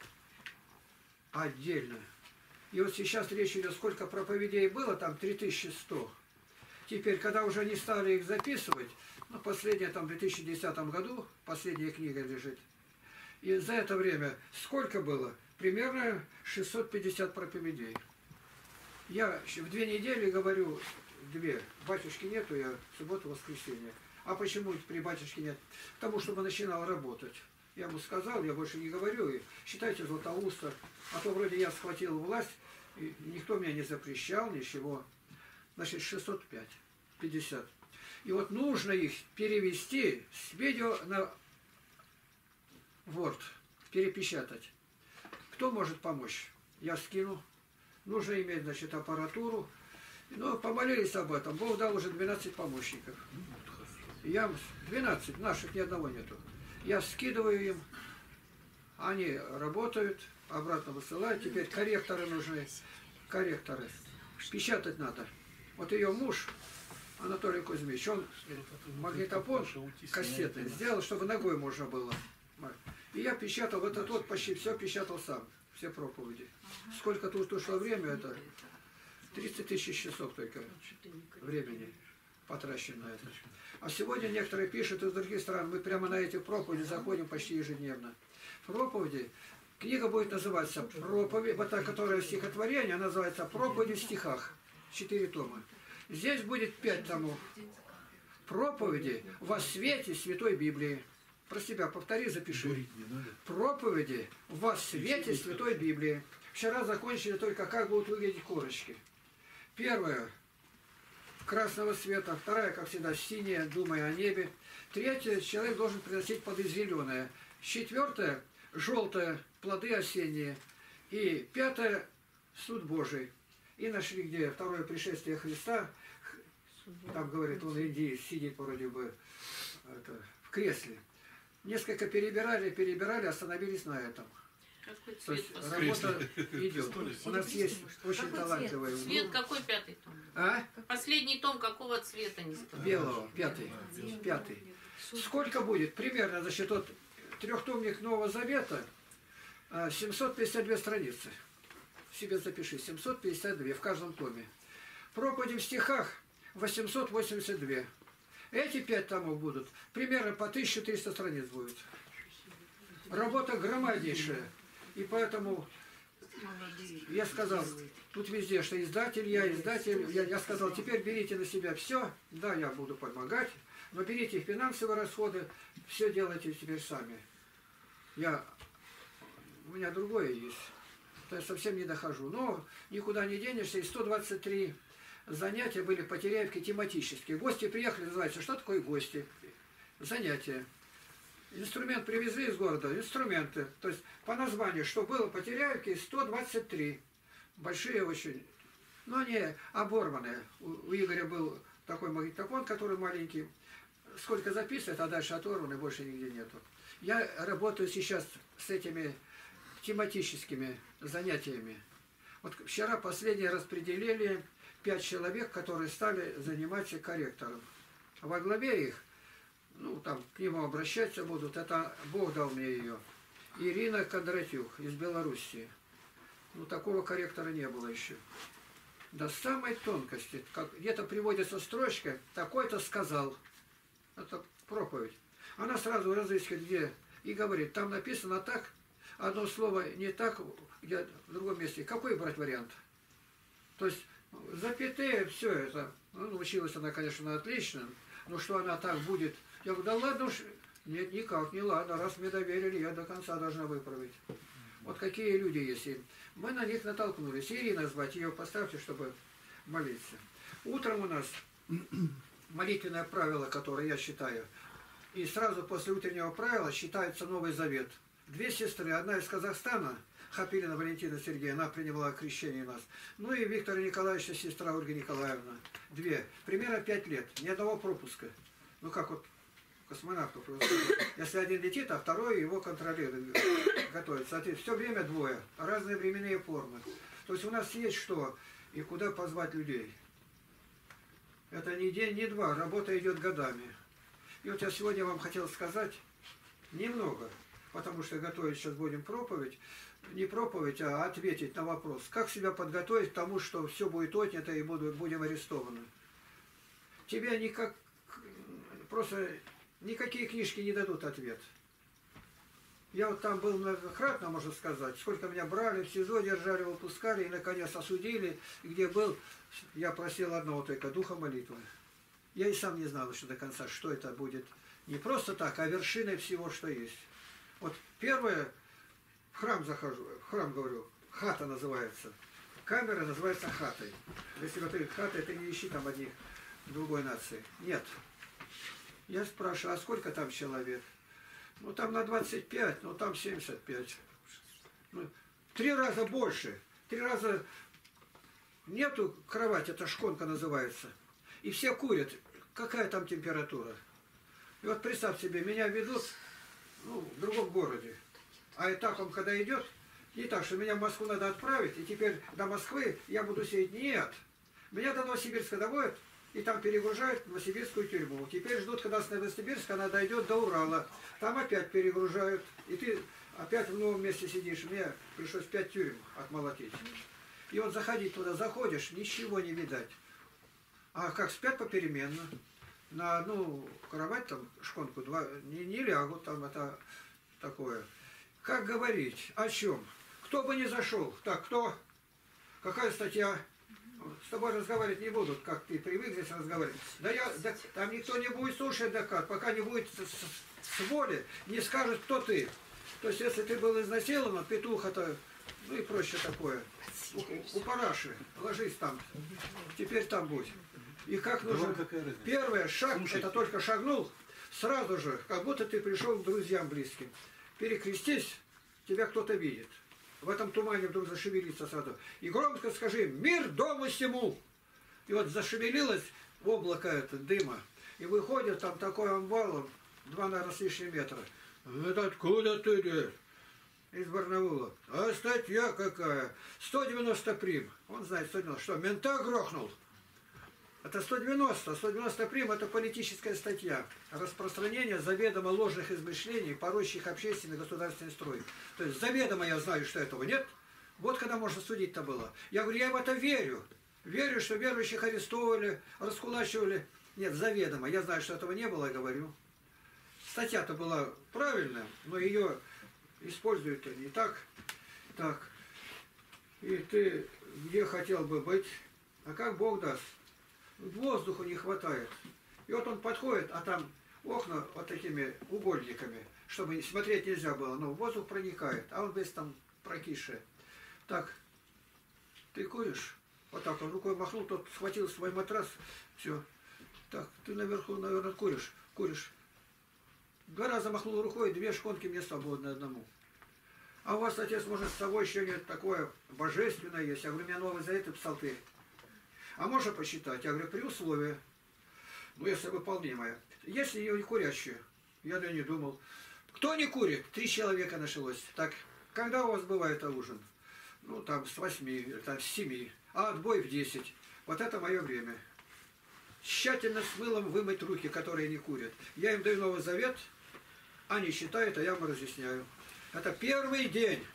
Отдельно. И вот сейчас речь идет, сколько проповедей было, там три тысячи сто. Теперь, когда уже не стали их записывать, ну, последняя там в две тысячи десятом году, последняя книга лежит. И за это время сколько было? Примерно шестьсот пятьдесят проповедей. Я в две недели говорю, две. Батюшки нету, я в субботу, воскресенье. А почему при батюшке нет? Потому что он начинал работать. Я ему сказал, я больше не говорю, и считайте Златоуста. А то вроде я схватил власть, и никто меня не запрещал, ничего. Значит, шестьсот пятьдесят. И вот нужно их перевести с видео на Word, перепечатать. Кто может помочь? Я скину. Нужно иметь, значит, аппаратуру. Ну, помолились об этом. Бог дал уже двенадцать помощников. Я двенадцать, наших ни одного нету. Я скидываю им, они работают, обратно высылают. Теперь корректоры нужны. Корректоры. Печатать надо. Вот ее муж, Анатолий Кузьмич, он магнитофон кассетный сделал, чтобы ногой можно было. И я печатал, вот этот вот почти все печатал сам, все проповеди. Сколько тут ушло время, это тридцать тысяч часов только времени потрачено на это. А сегодня некоторые пишут из других стран, мы прямо на эти проповеди заходим почти ежедневно. Проповеди, книга будет называться «Проповедь», вот та, которая стихотворение, она называется «Проповеди в стихах», четыре тома. Здесь будет пять томов. Проповеди во свете Святой Библии. Про себя повтори, запиши. Проповеди во свете Святой Библии. Вчера закончили только, как будут выглядеть корочки. Первая красного цвета, вторая, как всегда, синяя, думая о небе. Третья, человек должен приносить плоды зеленые. Четвертая, желтая, плоды осенние. И пятая, суд Божий. И нашли, где второе пришествие Христа. Там, говорит, он индиец, сидит вроде бы это, в кресле. Несколько перебирали, перебирали, остановились на этом. Какой То есть цвет посмотрим? работа идет. У нас есть очень Какой талантливые. Цвет какой пятый том? А? Последний том какого цвета не стоит? Белого, пятый. Пятый. Сколько будет? Примерно за счет вот трехтомник Нового Завета а, семьсот пятьдесят две страницы. Себе запиши. семьсот пятьдесят два в каждом томе. Проповеди в стихах восемьсот восемьдесят два. Эти пять томов будут примерно по тысяче триста страниц будет. Работа громаднейшая. И поэтому я сказал, тут везде, что издатель, я издатель, я, я сказал, теперь берите на себя все, да, я буду помогать, но берите финансовые расходы, все делайте теперь сами. Я, у меня другое есть, то я совсем не дохожу, но никуда не денешься, и сто двадцать три занятия были по Теряевке тематические. Гости приехали, называется, что такое гости? Занятия. Инструмент привезли из города, инструменты. То есть по названию, что было по Теряевке, сто двадцать три. Большие очень. Но они оборванные. У, у Игоря был такой магнитофон, который маленький. Сколько записывает, а дальше оторваны, больше нигде нету. Я работаю сейчас с этими тематическими занятиями. Вот вчера последнее распределили пять человек, которые стали заниматься корректором. Во главе их, ну, там, к нему обращаться будут, это Бог дал мне ее. Ирина Кондратюк из Белоруссии. Ну, такого корректора не было еще. До самой тонкости. Как, где-то приводится строчка, такой-то сказал. Это проповедь. Она сразу разыскивает, где, и говорит, там написано так, одно слово не так, где в другом месте. Какой брать вариант? То есть, запятые, все это. Ну, училась она, конечно, отлично, но что она так будет... Я говорю, да ладно уж, нет, никак, не ладно, раз мне доверили, я до конца должна выправить. Вот какие люди есть. И мы на них натолкнулись. Ирина звать, ее поставьте, чтобы молиться. Утром у нас молитвенное правило, которое я считаю, и сразу после утреннего правила считается Новый Завет. Две сестры, одна из Казахстана, Хапилина Валентина Сергеевна, она принимала крещение нас. Ну и Виктора Николаевича, сестра Ольга Николаевна. Две. Примерно пять лет. Ни одного пропуска. Ну как вот космонавтов. Если один летит, а второй его контролирует, готовится. Соответственно, все время двое. Разные временные формы. То есть у нас есть что и куда позвать людей. Это не день, не два. Работа идет годами. И вот я сегодня вам хотел сказать немного, потому что готовить сейчас будем проповедь. Не проповедь, а ответить на вопрос. Как себя подготовить к тому, что все будет отнято и будем арестованы. Тебе никак, просто никакие книжки не дадут ответ. Я вот там был многократно, можно сказать, сколько меня брали, в СИЗО держали, выпускали и, наконец, осудили. И где был, я просил одного только, духа молитвы. Я и сам не знал еще до конца, что это будет. Не просто так, а вершиной всего, что есть. Вот первое, в храм захожу, в храм говорю, хата называется. Камера называется хатой. Если говорит хата, это не ищи там одних другой нации. Нет. Я спрашиваю, а сколько там человек? Ну там на двадцать пять, ну там семьдесят пять. Ну, три раза больше. Три раза нету кровати, это шконка называется. И все курят. Какая там температура? И вот представь себе, меня ведут ну, в другом городе. А этапом, когда идет, не так, что меня в Москву надо отправить, и теперь до Москвы я буду сидеть. Нет. Меня до Новосибирска доводят, и там перегружают в Новосибирскую тюрьму. Теперь ждут, когда с Новосибирска она дойдет до Урала. Там опять перегружают, и ты опять в новом месте сидишь. Мне пришлось пять тюрем отмолотить. И вот заходить туда, заходишь, ничего не видать. А как спят попеременно. На одну кровать, там, шконку, два, не, не лягут, там это такое. Как говорить? О чем? Кто бы ни зашел. Так, кто? Какая статья? С тобой разговаривать не будут, как ты привык здесь разговаривать. Да я, да, там никто не будет слушать, да как, пока не будет с, с, с воли, не скажет, кто ты. То есть, если ты был изнасилован, петух это, ну и проще такое. У, у параши, ложись там, теперь там будь. И как нужно, первое, шаг, это только шагнул, сразу же, как будто ты пришел к друзьям близким. Перекрестись, тебя кто-то видит. В этом тумане вдруг зашевелится сразу. И громко скажи: «Мир дому сему!» И вот зашевелилось облако это, дыма. И выходит там такой амбал, два, наверное, с лишним метра. Это откуда ты? из Барнаула. А статья какая? сто девяносто прим. Он знает сто девяносто. Что, мента грохнул? Это сто девяносто. сто девяносто прим – это политическая статья. Распространение заведомо ложных измышлений, порочащих общественный и государственный строй. То есть заведомо я знаю, что этого нет. Вот когда можно судить-то было. Я говорю, я в это верю. Верю, что верующих арестовывали, раскулачивали. Нет, заведомо. Я знаю, что этого не было, и говорю. Статья-то была правильная, но ее используют не так. Так. И ты где хотел бы быть? А как Бог даст? Воздуху не хватает. И вот он подходит, а там окна вот такими угольниками, чтобы смотреть нельзя было, но воздух проникает, а он весь там прокисший. Так, ты куришь? Вот так он рукой махнул, тот схватил свой матрас, все. Так, ты наверху, наверное, куришь, куришь. Два раза махнул рукой, две шконки мне свободны одному. А у вас, отец, может, с собой еще нет такое божественное есть? Я говорю, у меня Новый Завет и Псалтырь. А можно посчитать? Я говорю, при условии, ну, если выполнимое. Если ее не курящие, я да не думал. Кто не курит? Три человека нашлось. Так, когда у вас бывает ужин? Ну, там, с восьми, там, с семи. А отбой в десять. Вот это мое время. Тщательно с мылом вымыть руки, которые не курят. Я им даю Новый Завет, они считают, а я им разъясняю. Это первый день.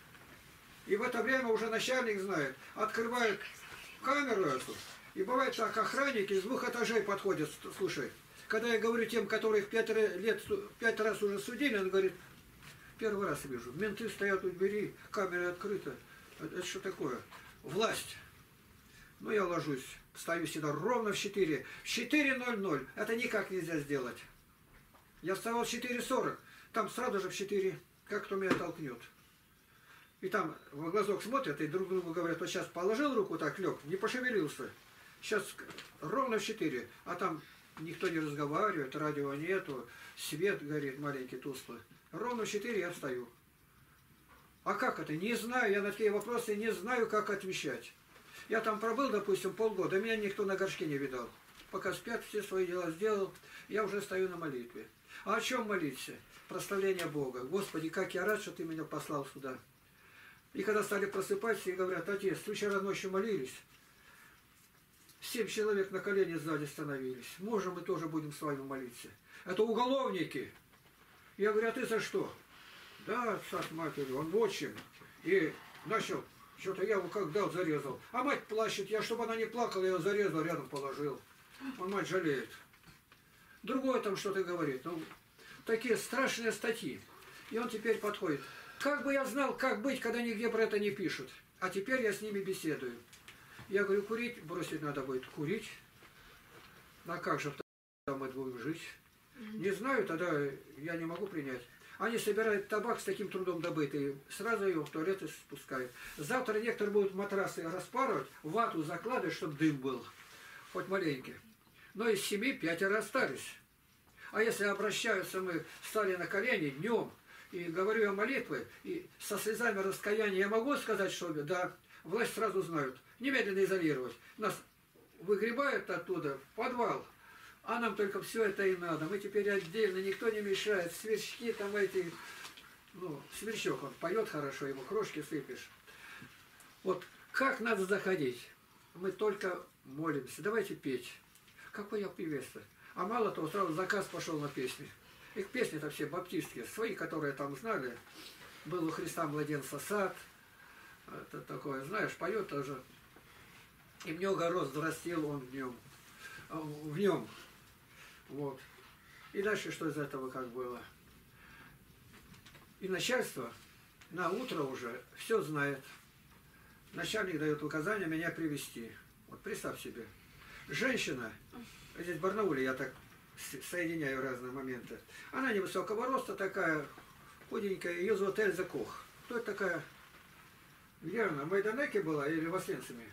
И в это время уже начальник знает. Открывает камеру эту. И бывает так, охранники с двух этажей подходят. Слушай, когда я говорю тем, которых пять лет, пять раз уже судили, он говорит, первый раз вижу. Менты стоят у двери, камера открыта. Это, это что такое? Власть. Ну, я ложусь. Стою сюда ровно в четыре. В четыре ноль ноль. Это никак нельзя сделать. Я вставал в четыре сорок. Там сразу же в четыре. Как кто меня толкнет. И там в глазок смотрят и друг другу говорят, вот сейчас положил руку так, лег, не пошевелился. Сейчас ровно в четыре. А там никто не разговаривает, радио нету, свет горит маленький, тусклый. Ровно в четыре я встаю. А как это? Не знаю. Я на такие вопросы не знаю, как отвечать. Я там пробыл, допустим, полгода, меня никто на горшке не видал. Пока спят, все свои дела сделал, я уже стою на молитве. А о чем молиться? Прославление Бога. Господи, как я рад, что Ты меня послал сюда. И когда стали просыпаться, и говорят, отец, вчера ночью молились. Семь человек на колени сзади становились. Можем, мы тоже будем с вами молиться. Это уголовники. Я говорю, а ты за что? Да, царь матери, он в отчим. И начал... Что-то я его как дал, зарезал. А мать плачет. Я, чтобы она не плакала, я ее зарезал, рядом положил. Он мать жалеет. Другой там что-то говорит. Ну, такие страшные статьи. И он теперь подходит. Как бы я знал, как быть, когда нигде про это не пишут. А теперь я с ними беседую. Я говорю, курить бросить надо будет. Курить? А как же тогда мы будем жить? Не знаю, тогда я не могу принять. Они собирают табак с таким трудом добытый, сразу его в туалет и спускают. Завтра некоторые будут матрасы распарывать, вату закладывать, чтобы дым был, хоть маленький. Но из семи пятеро остались. А если обращаются мы, стали на колени днем, и говорю я молитвы, и со слезами раскаяния, я могу сказать, что да, власть сразу знают, немедленно изолировать. Нас выгребают оттуда в подвал. А нам только все это и надо. Мы теперь отдельно, никто не мешает. Сверчки там эти... Ну, сверчок, он поет хорошо, ему крошки сыпешь. Вот как надо заходить? Мы только молимся. Давайте петь. Какой я певец-то? А мало того, сразу заказ пошел на песни. Их песни-то все баптистские, свои, которые там знали. Был у Христа младенца сад. Это такое, знаешь, поет тоже. И много роз взрастил он в нем. В нем. Вот. И дальше что из этого как было? И начальство на утро уже все знает. Начальник дает указание меня привести. Вот представь себе. Женщина, здесь в Барнауле я так соединяю разные моменты. Она невысокого роста такая, худенькая, ее зовут Эльза Кох. Кто это такая? Где она? В Майданеке была или в Освенциме?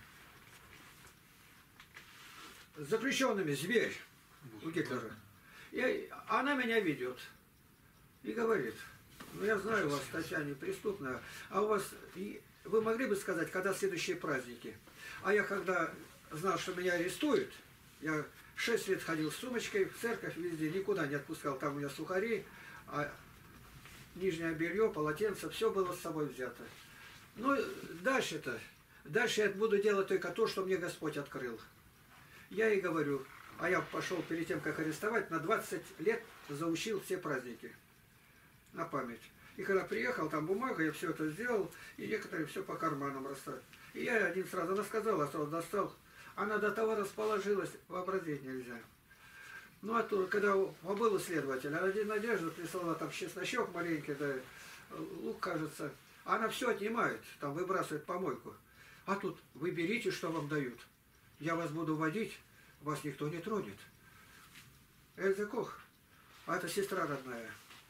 С заключенными, зверь у Гитлера. И она меня ведет и говорит, ну я знаю, у вас статья неприступная, а у вас, и вы могли бы сказать, когда следующие праздники? А я когда знал, что меня арестуют, я шесть лет ходил с сумочкой в церковь везде, никуда не отпускал, там у меня сухари, а нижнее белье, полотенце, все было с собой взято. Ну, дальше-то, дальше я буду делать только то, что мне Господь открыл. Я и говорю, а я пошел перед тем, как арестовать, на двадцать лет заучил все праздники на память. И когда приехал, там бумага, я все это сделал, и некоторые все по карманам расставили. И я один сразу, она сказала, сразу достал. Она до того расположилась, вообразить нельзя. Ну, а то, когда побыл следователь, один Надежда прислала там чесночок маленький, да, лук, кажется. Она все отнимает, там выбрасывает в помойку. А тут вы берите, что вам дают. Я вас буду водить, вас никто не тронет. Эльза Кох, а это сестра родная.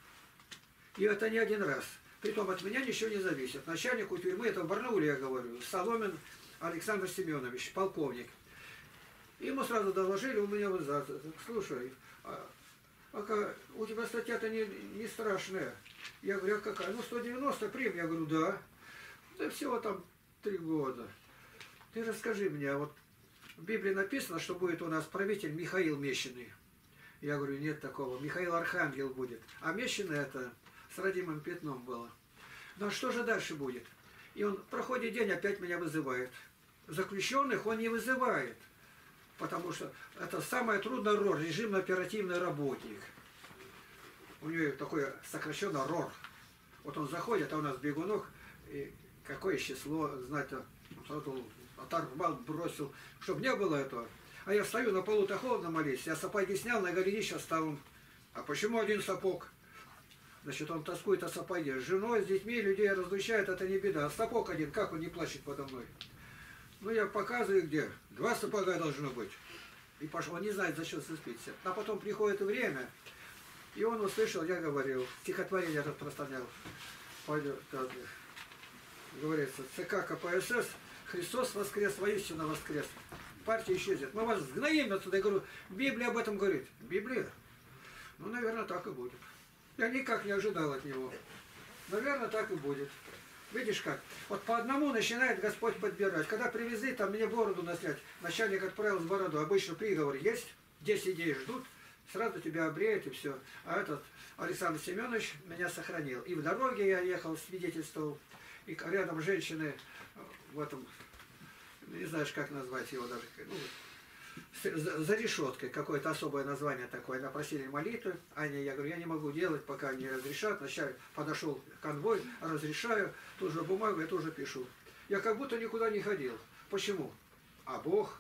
И это не один раз. Притом от меня ничего не зависит. Начальнику тюрьмы, это в Барнауле я говорю, Соломин Александр Семенович, полковник. Ему сразу доложили, у меня вот за... Слушай, а, а у тебя статья-то не, не страшная. Я говорю, а какая? Ну, сто девяносто прим. Я говорю, да. Да всего там три года. Ты расскажи мне, а вот в Библии написано, что будет у нас правитель Михаил Мещиный. Я говорю, нет такого. Михаил Архангел будет. А Мещиный это с родимым пятном было. Ну, а что же дальше будет? И он проходит день, опять меня вызывает. Заключенных он не вызывает. Потому что это самое трудное РОР, режимно-оперативный работник. У него такое сокращенно РОР. Вот он заходит, а у нас бегунок, и какое число, знать-то, оторвал, бросил, чтобы не было этого. А я стою на полу-то холодно молись, я сапоги снял, на голенища стал. А почему один сапог? Значит, он тоскует о сапоге. С женой, с детьми, людей разлучает, это не беда. А сапог один, как он не плачет подо мной? Ну, я показываю, где. Два сапога должно быть. И пошел. Он не знает, зачем зацепиться. А потом приходит время, и он услышал, я говорил, стихотворение распространял. Пойдет, как говорится, ЦК КПСС, Христос воскрес, воистину воскрес. Партия исчезнет. Мы вас сгноим отсюда. Я говорю, Библия об этом говорит. Библия? Ну, наверное, так и будет. Я никак не ожидал от него. Наверное, так и будет. Видишь как? Вот по одному начинает Господь подбирать. Когда привезли, там мне бороду наснять, начальник отправил с бороду. Обычно приговор есть, десять дней ждут, сразу тебя обреют и все. А этот Александр Семенович меня сохранил. И в дороге я ехал, свидетельствовал. И рядом женщины в этом, не знаешь, как назвать его даже, ну, за решеткой, какое-то особое название такое, она просили молитвы, Аня, я говорю, я не могу делать, пока не разрешат, начальник подошел конвой, разрешаю, тут же бумагу, я тоже пишу. Я как будто никуда не ходил. Почему? А Бог.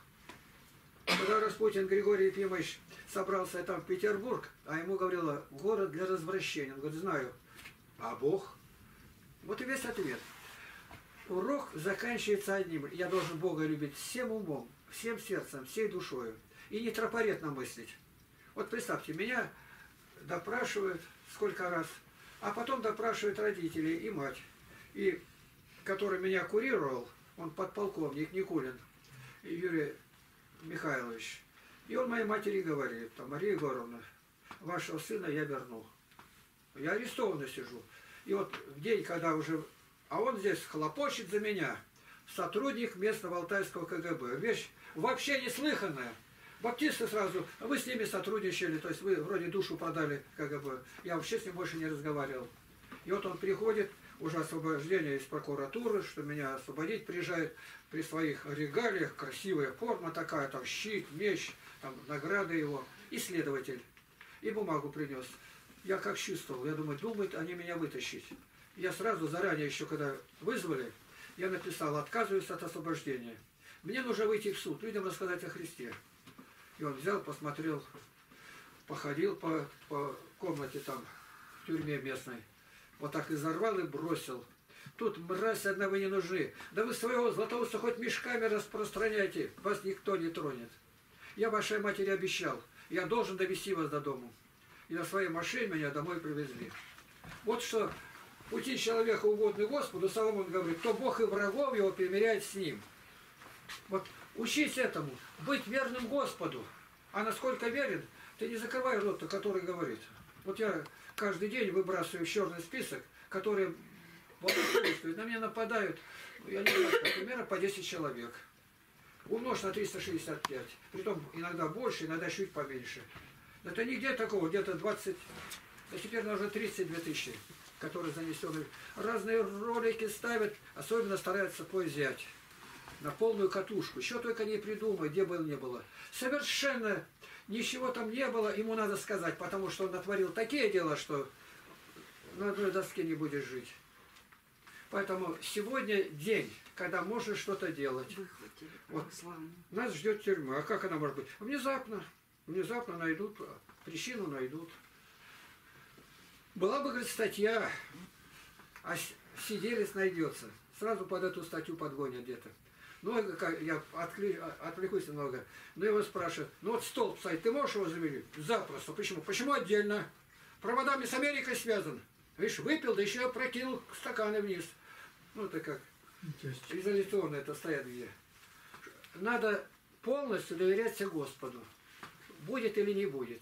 Когда Распутин Григорий Ефимович собрался там в Петербург, а ему говорила, город для развращения, он говорит, знаю. А Бог? Вот и весь ответ. Урок заканчивается одним. Я должен Бога любить всем умом, всем сердцем, всей душою. И не трафаретно мыслить. Вот представьте, меня допрашивают сколько раз, а потом допрашивают родители и мать. И который меня курировал, он подполковник Никулин, Юрий Михайлович. И он моей матери говорит, там, Мария Егоровна, вашего сына я верну. Я арестованно сижу. И вот в день, когда уже... А он здесь хлопочет за меня. Сотрудник местного алтайского КГБ. Вещь вообще неслыханная. Баптисты сразу, вы с ними сотрудничали, то есть вы вроде душу продали КГБ. Я вообще с ним больше не разговаривал. И вот он приходит, уже освобождение из прокуратуры, что меня освободить приезжает при своих регалиях, красивая форма такая, там щит, меч, там награды его, и следователь. И бумагу принес. Я как чувствовал, я думаю, думают они меня вытащить. Я сразу, заранее еще когда вызвали, я написал, отказываюсь от освобождения. Мне нужно выйти в суд, людям рассказать о Христе. И он взял, посмотрел, походил по, по комнате там, в тюрьме местной. Вот так и взорвал и бросил. Тут, мразь, одна вы не нужны. Да вы своего Златоуста хоть мешками распространяйте, вас никто не тронет. Я вашей матери обещал, я должен довести вас до дому. И на своей машине меня домой привезли. Вот что пути человека угодны Господу, Соломон говорит, то Бог и врагов его примиряет с ним. Вот учись этому, быть верным Господу. А насколько верен, ты не закрывай рот, который говорит. Вот я каждый день выбрасываю в черный список, которые на меня нападают, я не знаю, примерно по десять человек. Умножь на триста шестьдесят пять. Притом иногда больше, иногда чуть поменьше. Это нигде такого, где-то двадцать, а теперь уже тридцать две тысячи который занесен. Разные ролики ставят, особенно стараются взять на полную катушку. Еще только не придумай, где было, не было. Совершенно ничего там не было, ему надо сказать, потому что он натворил такие дела, что на одной доске не будешь жить. Поэтому сегодня день, когда можно что-то делать. Вот. Нас ждет тюрьма. А как она может быть? Внезапно. Внезапно найдут, причину найдут. Была бы, говорит, статья, а сиделец найдется. Сразу под эту статью подгонят где-то. Ну, я откли, отвлекусь немного. Ну, его спрашивают, ну вот столб стоит, ты можешь его заменить? Запросто. Почему? Почему отдельно? Проводами с Америкой связан. Видишь, выпил, да еще прокинул стаканы вниз. Ну, это как изоляционно это стоят где. Надо полностью доверяться Господу. Будет или не будет.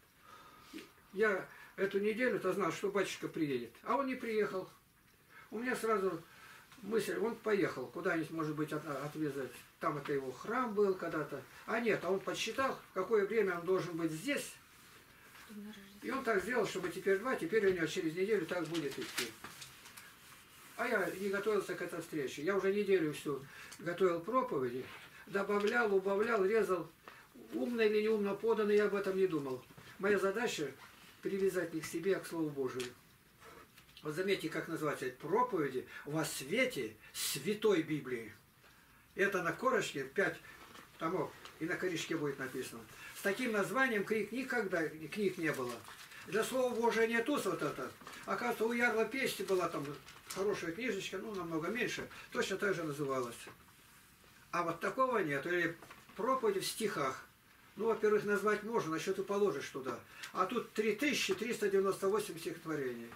Я эту неделю-то знал, что батюшка приедет. А он не приехал. У меня сразу мысль, он поехал куда-нибудь, может быть, от, отвязать. Там это его храм был когда-то. А нет, а он подсчитал, в какое время он должен быть здесь. И он так сделал, чтобы теперь два, теперь у него через неделю так будет идти. А я не готовился к этой встрече. Я уже неделю всю готовил проповеди, добавлял, убавлял, резал. Умно или неумно подано, я об этом не думал. Моя задача привязать не к себе, а к Слову Божию. Вот заметьте, как называется проповеди во свете Святой Библии. Это на корочке пять томов, и на корешке будет написано. С таким названием книг никогда книг не было. Для Слова Божия нету вот это. Оказывается, у Ярла Пести была там хорошая книжечка, ну, намного меньше, точно так же называлась. А вот такого нет. Или проповеди в стихах. Ну, во-первых, назвать можно, насчет и положишь туда. А тут три тысячи триста девяносто восемь стихотворений.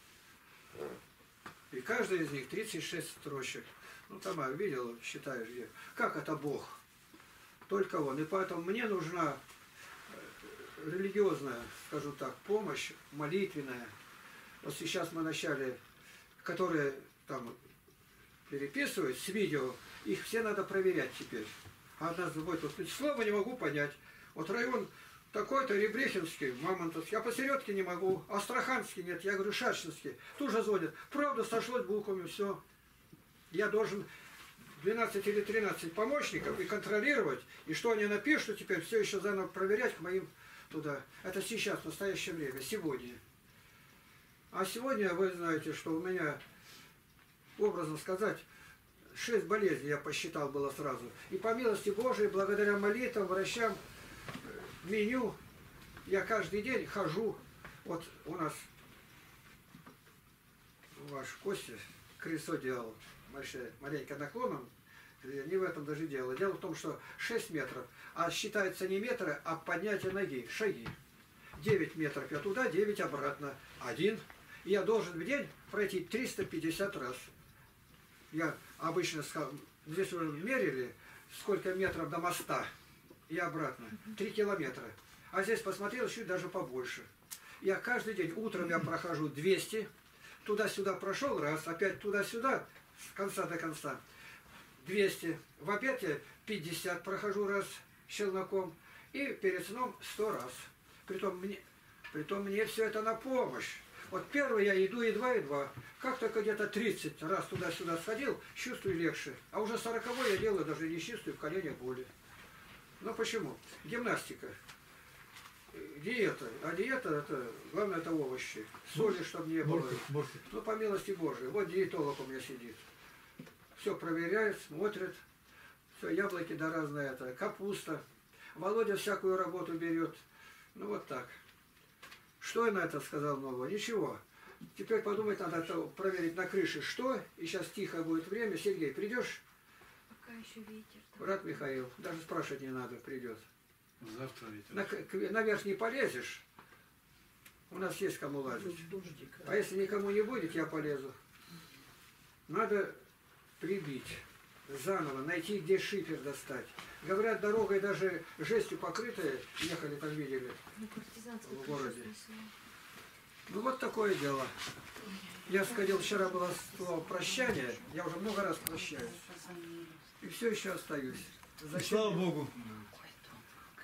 И каждый из них тридцать шесть строчек. Ну, там я видел, считаешь, где. Как это Бог? Только Он. И поэтому мне нужна религиозная, скажу так, помощь, молитвенная. Вот сейчас мы начали, которые там переписывают с видео, их все надо проверять теперь. А одна будет, вот слово не могу понять. Вот район такой-то, Ребрехинский, Мамонтовский, а посередке не могу, Астраханский нет, я говорю, Шашинский. Тут же звонят, правда, сошлось буквами, все. Я должен двенадцать или тринадцать помощников и контролировать, и что они напишут, теперь все еще заново проверять к моим туда. Это сейчас, в настоящее время, сегодня. А сегодня вы знаете, что у меня, образно сказать, шесть болезней я посчитал было сразу. И по милости Божией, благодаря молитвам, врачам, меню, я каждый день хожу. Вот у нас ваш Костя колесо делал, маленько наклоном, не в этом даже дело. Дело в том, что шесть метров, а считается не метры, а поднятие ноги, шаги. девять метров я туда, девять обратно. Один. И я должен в день пройти триста пятьдесят раз. Я обычно, здесь уже мерили, сколько метров до моста и обратно. Три километра. А здесь посмотрел, чуть даже побольше. Я каждый день, утром я прохожу двести, туда-сюда прошел раз, опять туда-сюда, с конца до конца. двести. В обед я пятьдесят прохожу раз челноком. И перед сном сто раз. Притом мне, притом мне все это на помощь. Вот первый я иду едва-едва. Как только где-то тридцать раз туда-сюда сходил, чувствую легче. А уже сороковой я делаю, даже не чувствую в коленях боли. Ну почему? Гимнастика. Диета. А диета, это, главное, это овощи. Соли, чтобы не было. Ну, по милости Божией. Вот диетолог у меня сидит. Все проверяет, смотрит. Все, яблоки да разное это. Капуста. Володя всякую работу берет. Ну, вот так. Что я на это сказал нового? Ничего. Теперь подумать надо это проверить на крыше, что. И сейчас тихо будет время. Сергей, придешь? Пока еще ветер. Брат Михаил, даже спрашивать не надо, придет. Завтра ветер. На, к- наверх не полезешь. У нас есть кому лазить. А если никому не будет, я полезу. Надо прибить. Заново. Найти, где шифер достать. Говорят, дорогой даже жестью покрытая. Ехали, там видели. Ну, партизанское В городе. крышу снесло. Ну вот такое дело. Я сходил, вчера было слово прощание. Я уже много раз прощаюсь. И все еще остаюсь. И слава Богу.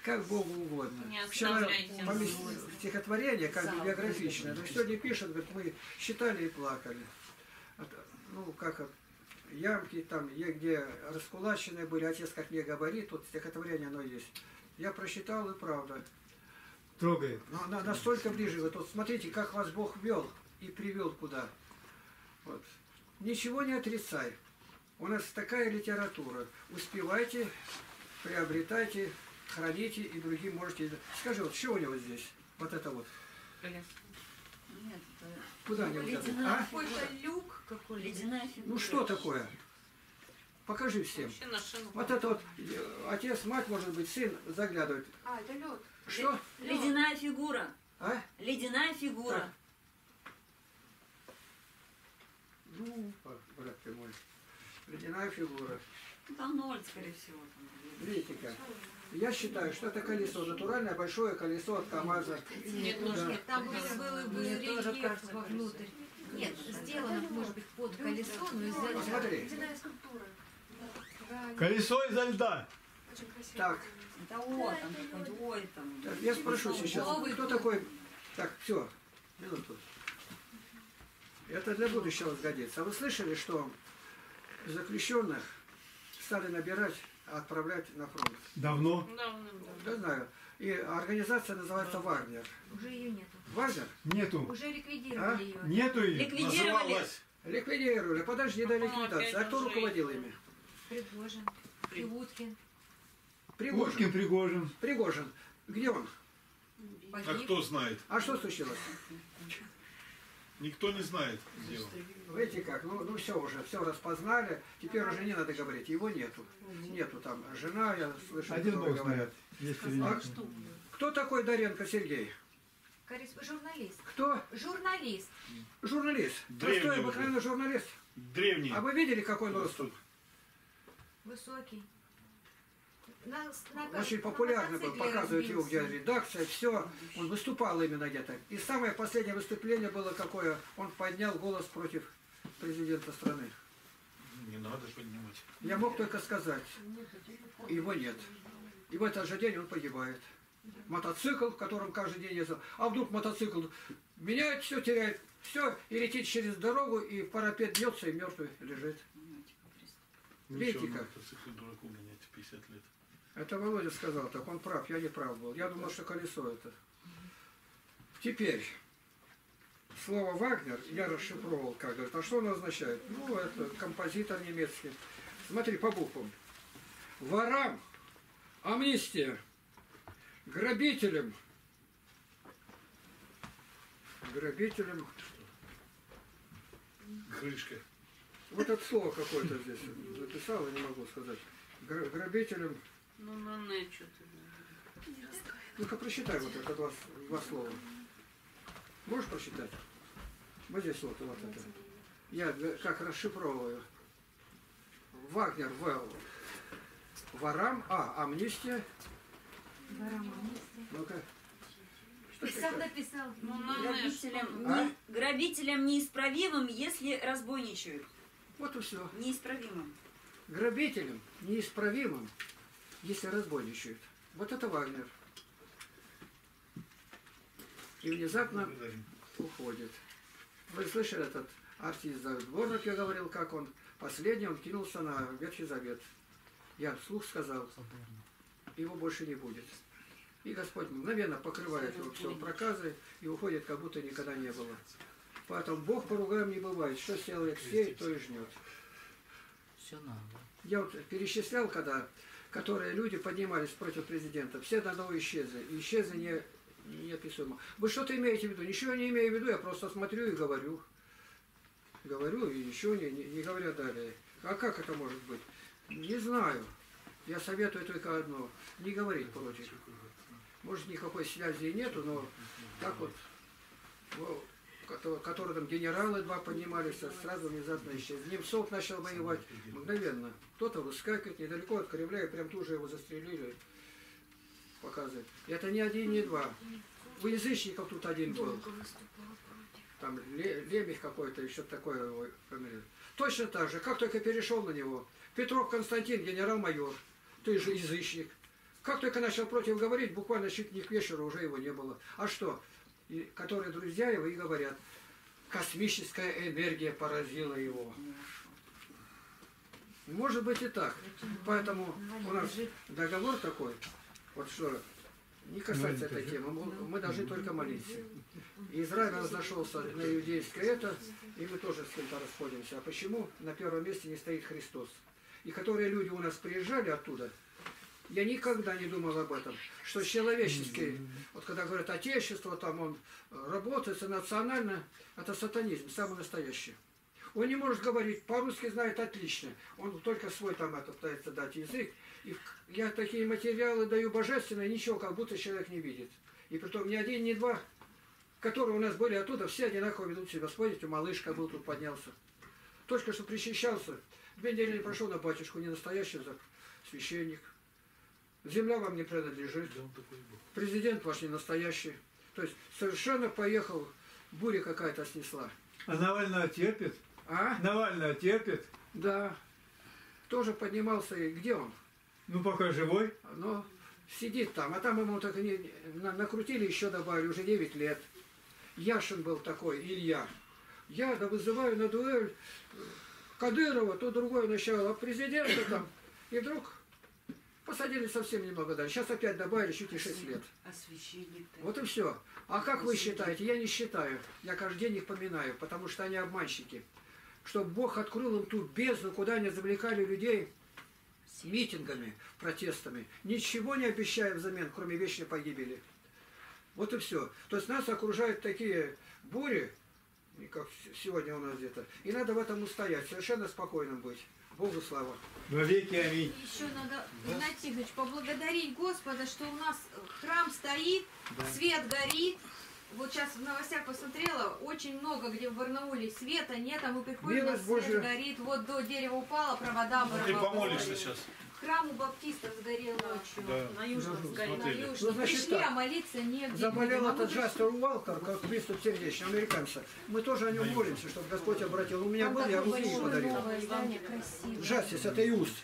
как Богу угодно. Не Вчера оставляйте помес- стихотворение, как бы биографичное, но сегодня пишет, говорит, мы считали и плакали. Это, ну, как вот, ямки там, е- где раскулаченные были, отец как мне говорит, тут стихотворение оно есть. Я прочитал, и правда. Трогает. Но на- настолько ближе. Вот, вот смотрите, как вас Бог вел и привел куда. Вот. Ничего не отрицай. У нас такая литература. Успевайте, приобретайте, храните и другим можете. Скажи, вот что у него здесь? Вот это вот. Коляска. Нет, это Куда они указаны? ледяная А? Какой-то люк какой-то. ледяная фигура. Ну что такое? Покажи всем. Вообще на шину. Вот это вот э, отец, мать, может быть, сын заглядывает. А, это лед. Что? Ледяная фигура. А? Ледяная фигура. Так. Ну, брат ты мой. Ледяная фигура. Ну, там ноль, скорее всего. Там. Видите как? Я считаю, что это колесо, натуральное большое колесо от КамАЗа. Нет, Да. тоже Нет, там был, был бы Мне тоже рельеф кажется, вовнутрь. Нет, сделано, может быть, под колесо, но из-за... Посмотри. Ледяная скульптура. Да, Колесо изо льда. очень красиво. Так, Это о, там какой-нибудь ой, там. так, я спрошу сейчас, кто такой... Так, все, минуту. Это для будущего сгодится. А вы слышали, что заключенных стали набирать, отправлять на фронт? Давно. Давным-давно. Да, знаю. И организация называется «Вагнер». Уже ее нету. «Вагнер» Нету. Уже А? ликвидировали ее. Нету ее. Ликвидировали. Называлась. ликвидировали. Подожди до ликвидации. А кто руководил ими? Пригожин, Пригудкин. Пригожин. Пушкин, Пригожин. Пригожин. Где он? А Погиб. кто знает? А что случилось? Никто не знает, где он. Видите как? Ну, ну все уже, все распознали. Теперь уже не надо говорить. Его нету. Нету там. Жена, я слышал, Один которая Бог говорит. знает. Есть или А нет. кто такой Доренко Сергей? Корресп- Журналист. Кто? Журналист. Журналист. Древний Простой уже. обыкновенный журналист. Древний. А вы видели, какой он ростом? Высокий. На, на, Очень на популярный был, мотоцикле показывают его, где разбился. редакция, все. Он выступал именно где-то. И самое последнее выступление было какое? Он поднял голос против президента страны. Не надо поднимать. Я мог только сказать, его нет. И в этот же день он погибает. Мотоцикл, в котором каждый день ездил. А вдруг мотоцикл меняет все, теряет все, и летит через дорогу, и в парапет бьется, и мертвый лежит. Видите Ничего, как? на мотоцикле дураку гонять пятьдесят лет. Это Володя сказал, так он прав, я не прав был. Я думал, что колесо это. Теперь, слово «Вагнер» я расшифровал, как говорит. А что оно означает? Ну, это композитор немецкий. Смотри, по буквам. Ворам, амнистия, грабителям, грабителям, Крышка. вот это слово какое-то здесь написал, я не могу сказать. Гра- Грабителям, Ну, на не, что-то. ну-ка прочитай вот это два, два слова. Можешь прочитать? Вот здесь вот, вот это. Я г- как расшифровываю. Вагнер, В. Ворам, а, амнистия. Ворам амнистия. Ну-ка. Что Ты это сам такое? написал. Ну, на не, Грабителям, что-то. А? не- грабителям неисправимым, если разбойничают. Вот и все. Неисправимым. Грабителям неисправимым, если разбойничают. Вот это Вагнер. И внезапно Благодарим. уходит. Вы слышали этот артист Дворник, я говорил, как он последний, он кинулся на Ветхий Завет. Я вслух сказал, его больше не будет. И Господь мгновенно покрывает его все проказы и уходит, как будто никогда не было. Поэтому Бог поругаем не бывает. Что человек сеет, то и жнет. Все надо. Я вот перечислял, когда, которые люди поднимались против президента, все до одного исчезли. И исчезли не, неописуемо. Вы что-то имеете в виду? Ничего не имею в виду, я просто смотрю и говорю. Говорю и ничего не, не, не говоря далее. А как это может быть? Не знаю. Я советую только одно. Не говорить против. Может, никакой связи и нету, но так вот, ну, которые, которые там генералы два поднимались, а сразу внезапно исчез. Немцов начал воевать мгновенно. Кто-то выскакивает недалеко от Кремля, и прям тут же его застрелили. Показывает. И это не один, не два. У язычников тут один был. Там Лемех какой-то, еще такое его фамилия. Точно так же, как только перешел на него. Петров Константин, генерал-майор. Ты же язычник. Как только начал против говорить, буквально чуть не к вечеру уже его не было. А что? И, которые друзья его и говорят, космическая энергия поразила его. Может быть и так. Поэтому у нас договор такой, вот что не касается этой темы, мы должны только молиться. Израиль разошелся на иудейское это, и мы тоже с кем-то расходимся. А почему на первом месте не стоит Христос? И которые люди у нас приезжали оттуда, я никогда не думал об этом, что человеческий, вот когда говорят отечество, там он работает национально, это сатанизм, самый настоящий. Он не может говорить, по-русски знает отлично, он только свой там это пытается дать язык. И я такие материалы даю божественные, ничего, как будто человек не видит. И притом ни один, ни два, которые у нас были оттуда, все одинаково ведут себя. Смотрите, малышка был тут, поднялся. Только что причащался, две недели не прошел на батюшку, не настоящий священник. Земля вам не принадлежит. Президент ваш не настоящий. То есть совершенно поехал, буря какая-то снесла. А Навального терпит? А? Навального терпит? Да. Тоже поднимался. И где он? Ну, пока живой. Но сидит там. А там ему так не, на, накрутили, еще добавили, уже девять лет. Яшин был такой, Илья. Я да вызываю на дуэль Кадырова, то другое начало, а президента там. И вдруг посадили совсем немного дальше. Сейчас опять добавили чуть не шесть лет. А священник-то? Вот и все. А как вы считаете? Я не считаю. Я каждый день их поминаю, потому что они обманщики. Чтобы Бог открыл им ту бездну, куда они завлекали людей митингами, протестами. Ничего не обещая взамен, кроме вечной погибели. Вот и все. То есть нас окружают такие бури, как сегодня у нас где-то. И надо в этом устоять, совершенно спокойным быть. Богу слава. Во веки аминь. Еще надо, Игнатий Игоревич, поблагодарить Господа, что у нас храм стоит, да. Свет горит. Вот сейчас в новостях посмотрела, очень много, где в Барнауле света нет, а мы приходим, у нас свет Божия. Горит, вот до дерева упало, провода ну, ты помолишься сейчас. Храм у баптистов сгорел ночью. Да. На Южном сгорел. На Южном. Ну, значит, пришли, так. а молиться негде. Заболел этот Джастер Уалкер, как приступ сердечный, американца. Мы тоже о нем молимся, чтобы Господь обратил. У меня был, я руки подарил. Джастис, это Иуст.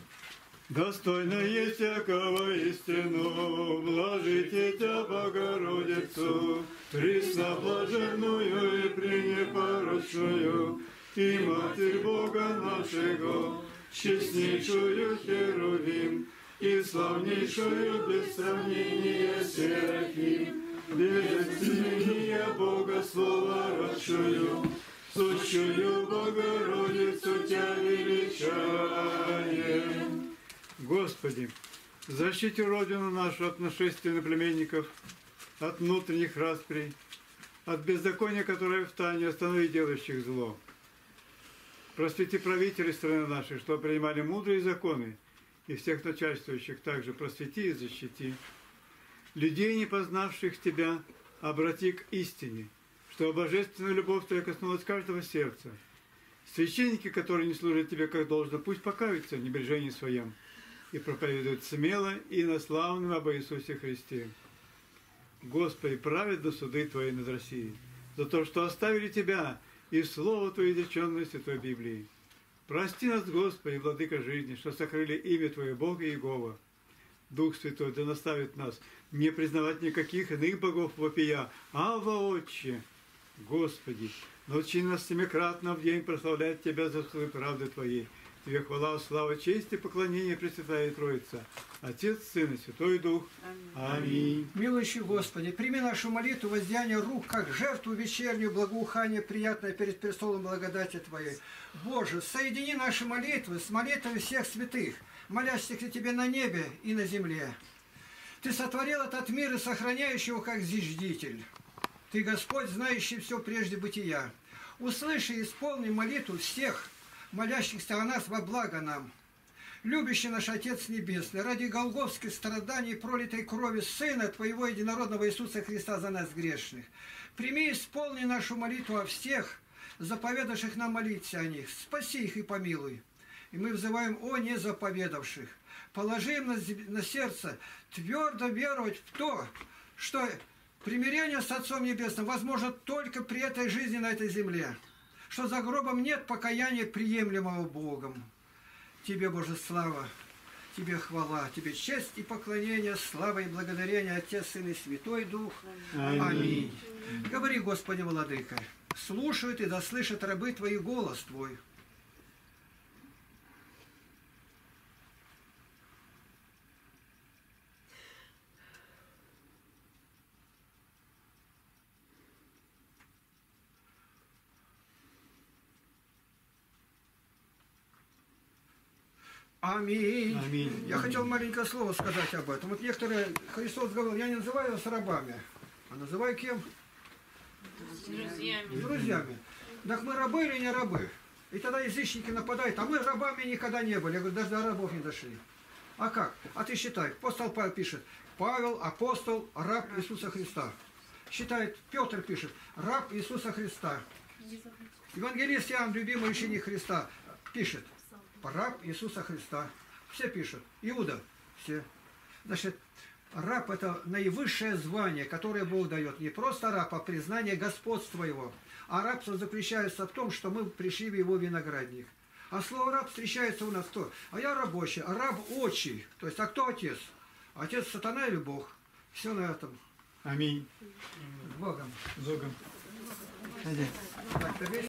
Достойно есть всякого истину, блажите Тебя, Богородицу, пресноблаженную и пренепорочную, и Матерь Бога нашего, честнейшую Херувим, и славнейшую без сравнения Серафим, без изменения Бога Слова родшую, сущую Богородицу Тебя величаем. Господи, защити Родину нашу от нашествия наплеменников, от внутренних расприй, от беззакония, которое в тайне, останови делающих зло. Просвети правителей страны нашей, что принимали мудрые законы, и всех начальствующих также просвети и защити. Людей, не познавших Тебя, обрати к истине, что божественная любовь Твоя коснулась каждого сердца. Священники, которые не служат Тебе как должно, пусть покаются в небрежении своем и проповедуют смело и на славном об Иисусе Христе. Господи, праведны суды Твои над Россией, за то, что оставили Тебя и Слово Твое, изреченное в Святой Библии. Прости нас, Господи, Владыка жизни, что сокрыли имя Твое, Бога Иегова. Дух Святой да наставит нас не признавать никаких иных богов вопия, а воочи. Господи, научи нас семикратно в день прославлять Тебя за свои правды Твоей. Тебе хвала, слава, честь и поклонение, Пресвятая Троица, Отец, Сын и Святой Дух. Аминь. Аминь. Милующий Господи, прими нашу молитву, воздеяние рук, как жертву вечернюю, благоухание, приятное перед престолом благодати Твоей. Боже, соедини наши молитвы с молитвами всех святых, молящихся Тебе на небе и на земле. Ты сотворил этот мир и сохраняешь его как зиждитель. Ты, Господь, знающий все прежде бытия. Услыши и исполни молитву всех, молящихся о нас во благо нам. Любящий наш Отец Небесный, ради голгофских страданий и пролитой крови Сына Твоего Единородного Иисуса Христа за нас грешных, прими и исполни нашу молитву о всех, заповедавших нам молиться о них. Спаси их и помилуй. И мы взываем о незаповедавших. Положи им на, на сердце твердо веровать в то, что примирение с Отцом Небесным возможно только при этой жизни на этой земле, что за гробом нет покаяния, приемлемого Богом. Тебе, Боже, слава, Тебе хвала, Тебе честь и поклонение, слава и благодарение, Отец, Сын и Святой Дух. Аминь. Аминь. Говори, Господи, Владыка, слушают и да слышат рабы Твои голос Твой. Аминь. Аминь. Я хотел маленькое слово сказать об этом. Вот некоторые, Христос говорил, я не называю вас рабами, а называю кем? С друзьями. С друзьями. Так мы рабы или не рабы? И тогда язычники нападают, а мы рабами никогда не были. Я говорю, даже до рабов не дошли. А как? А ты считай, апостол Павел пишет, Павел, апостол, раб Иисуса Христа. Считает, Петр пишет, раб Иисуса Христа. Евангелист Иоанн, любимый ученик Христа, пишет, раб Иисуса Христа. Все пишут. Иуда. Все. Значит, раб это наивысшее звание, которое Бог дает. Не просто раб, а признание господства Его. А рабство заключается в том, что мы пришли в Его виноградник. А слово раб встречается у нас кто? А я рабочий, а раб отчий. То есть, а кто отец? Отец сатана или Бог? Все на этом. Аминь. С Богом. С Богом. Так,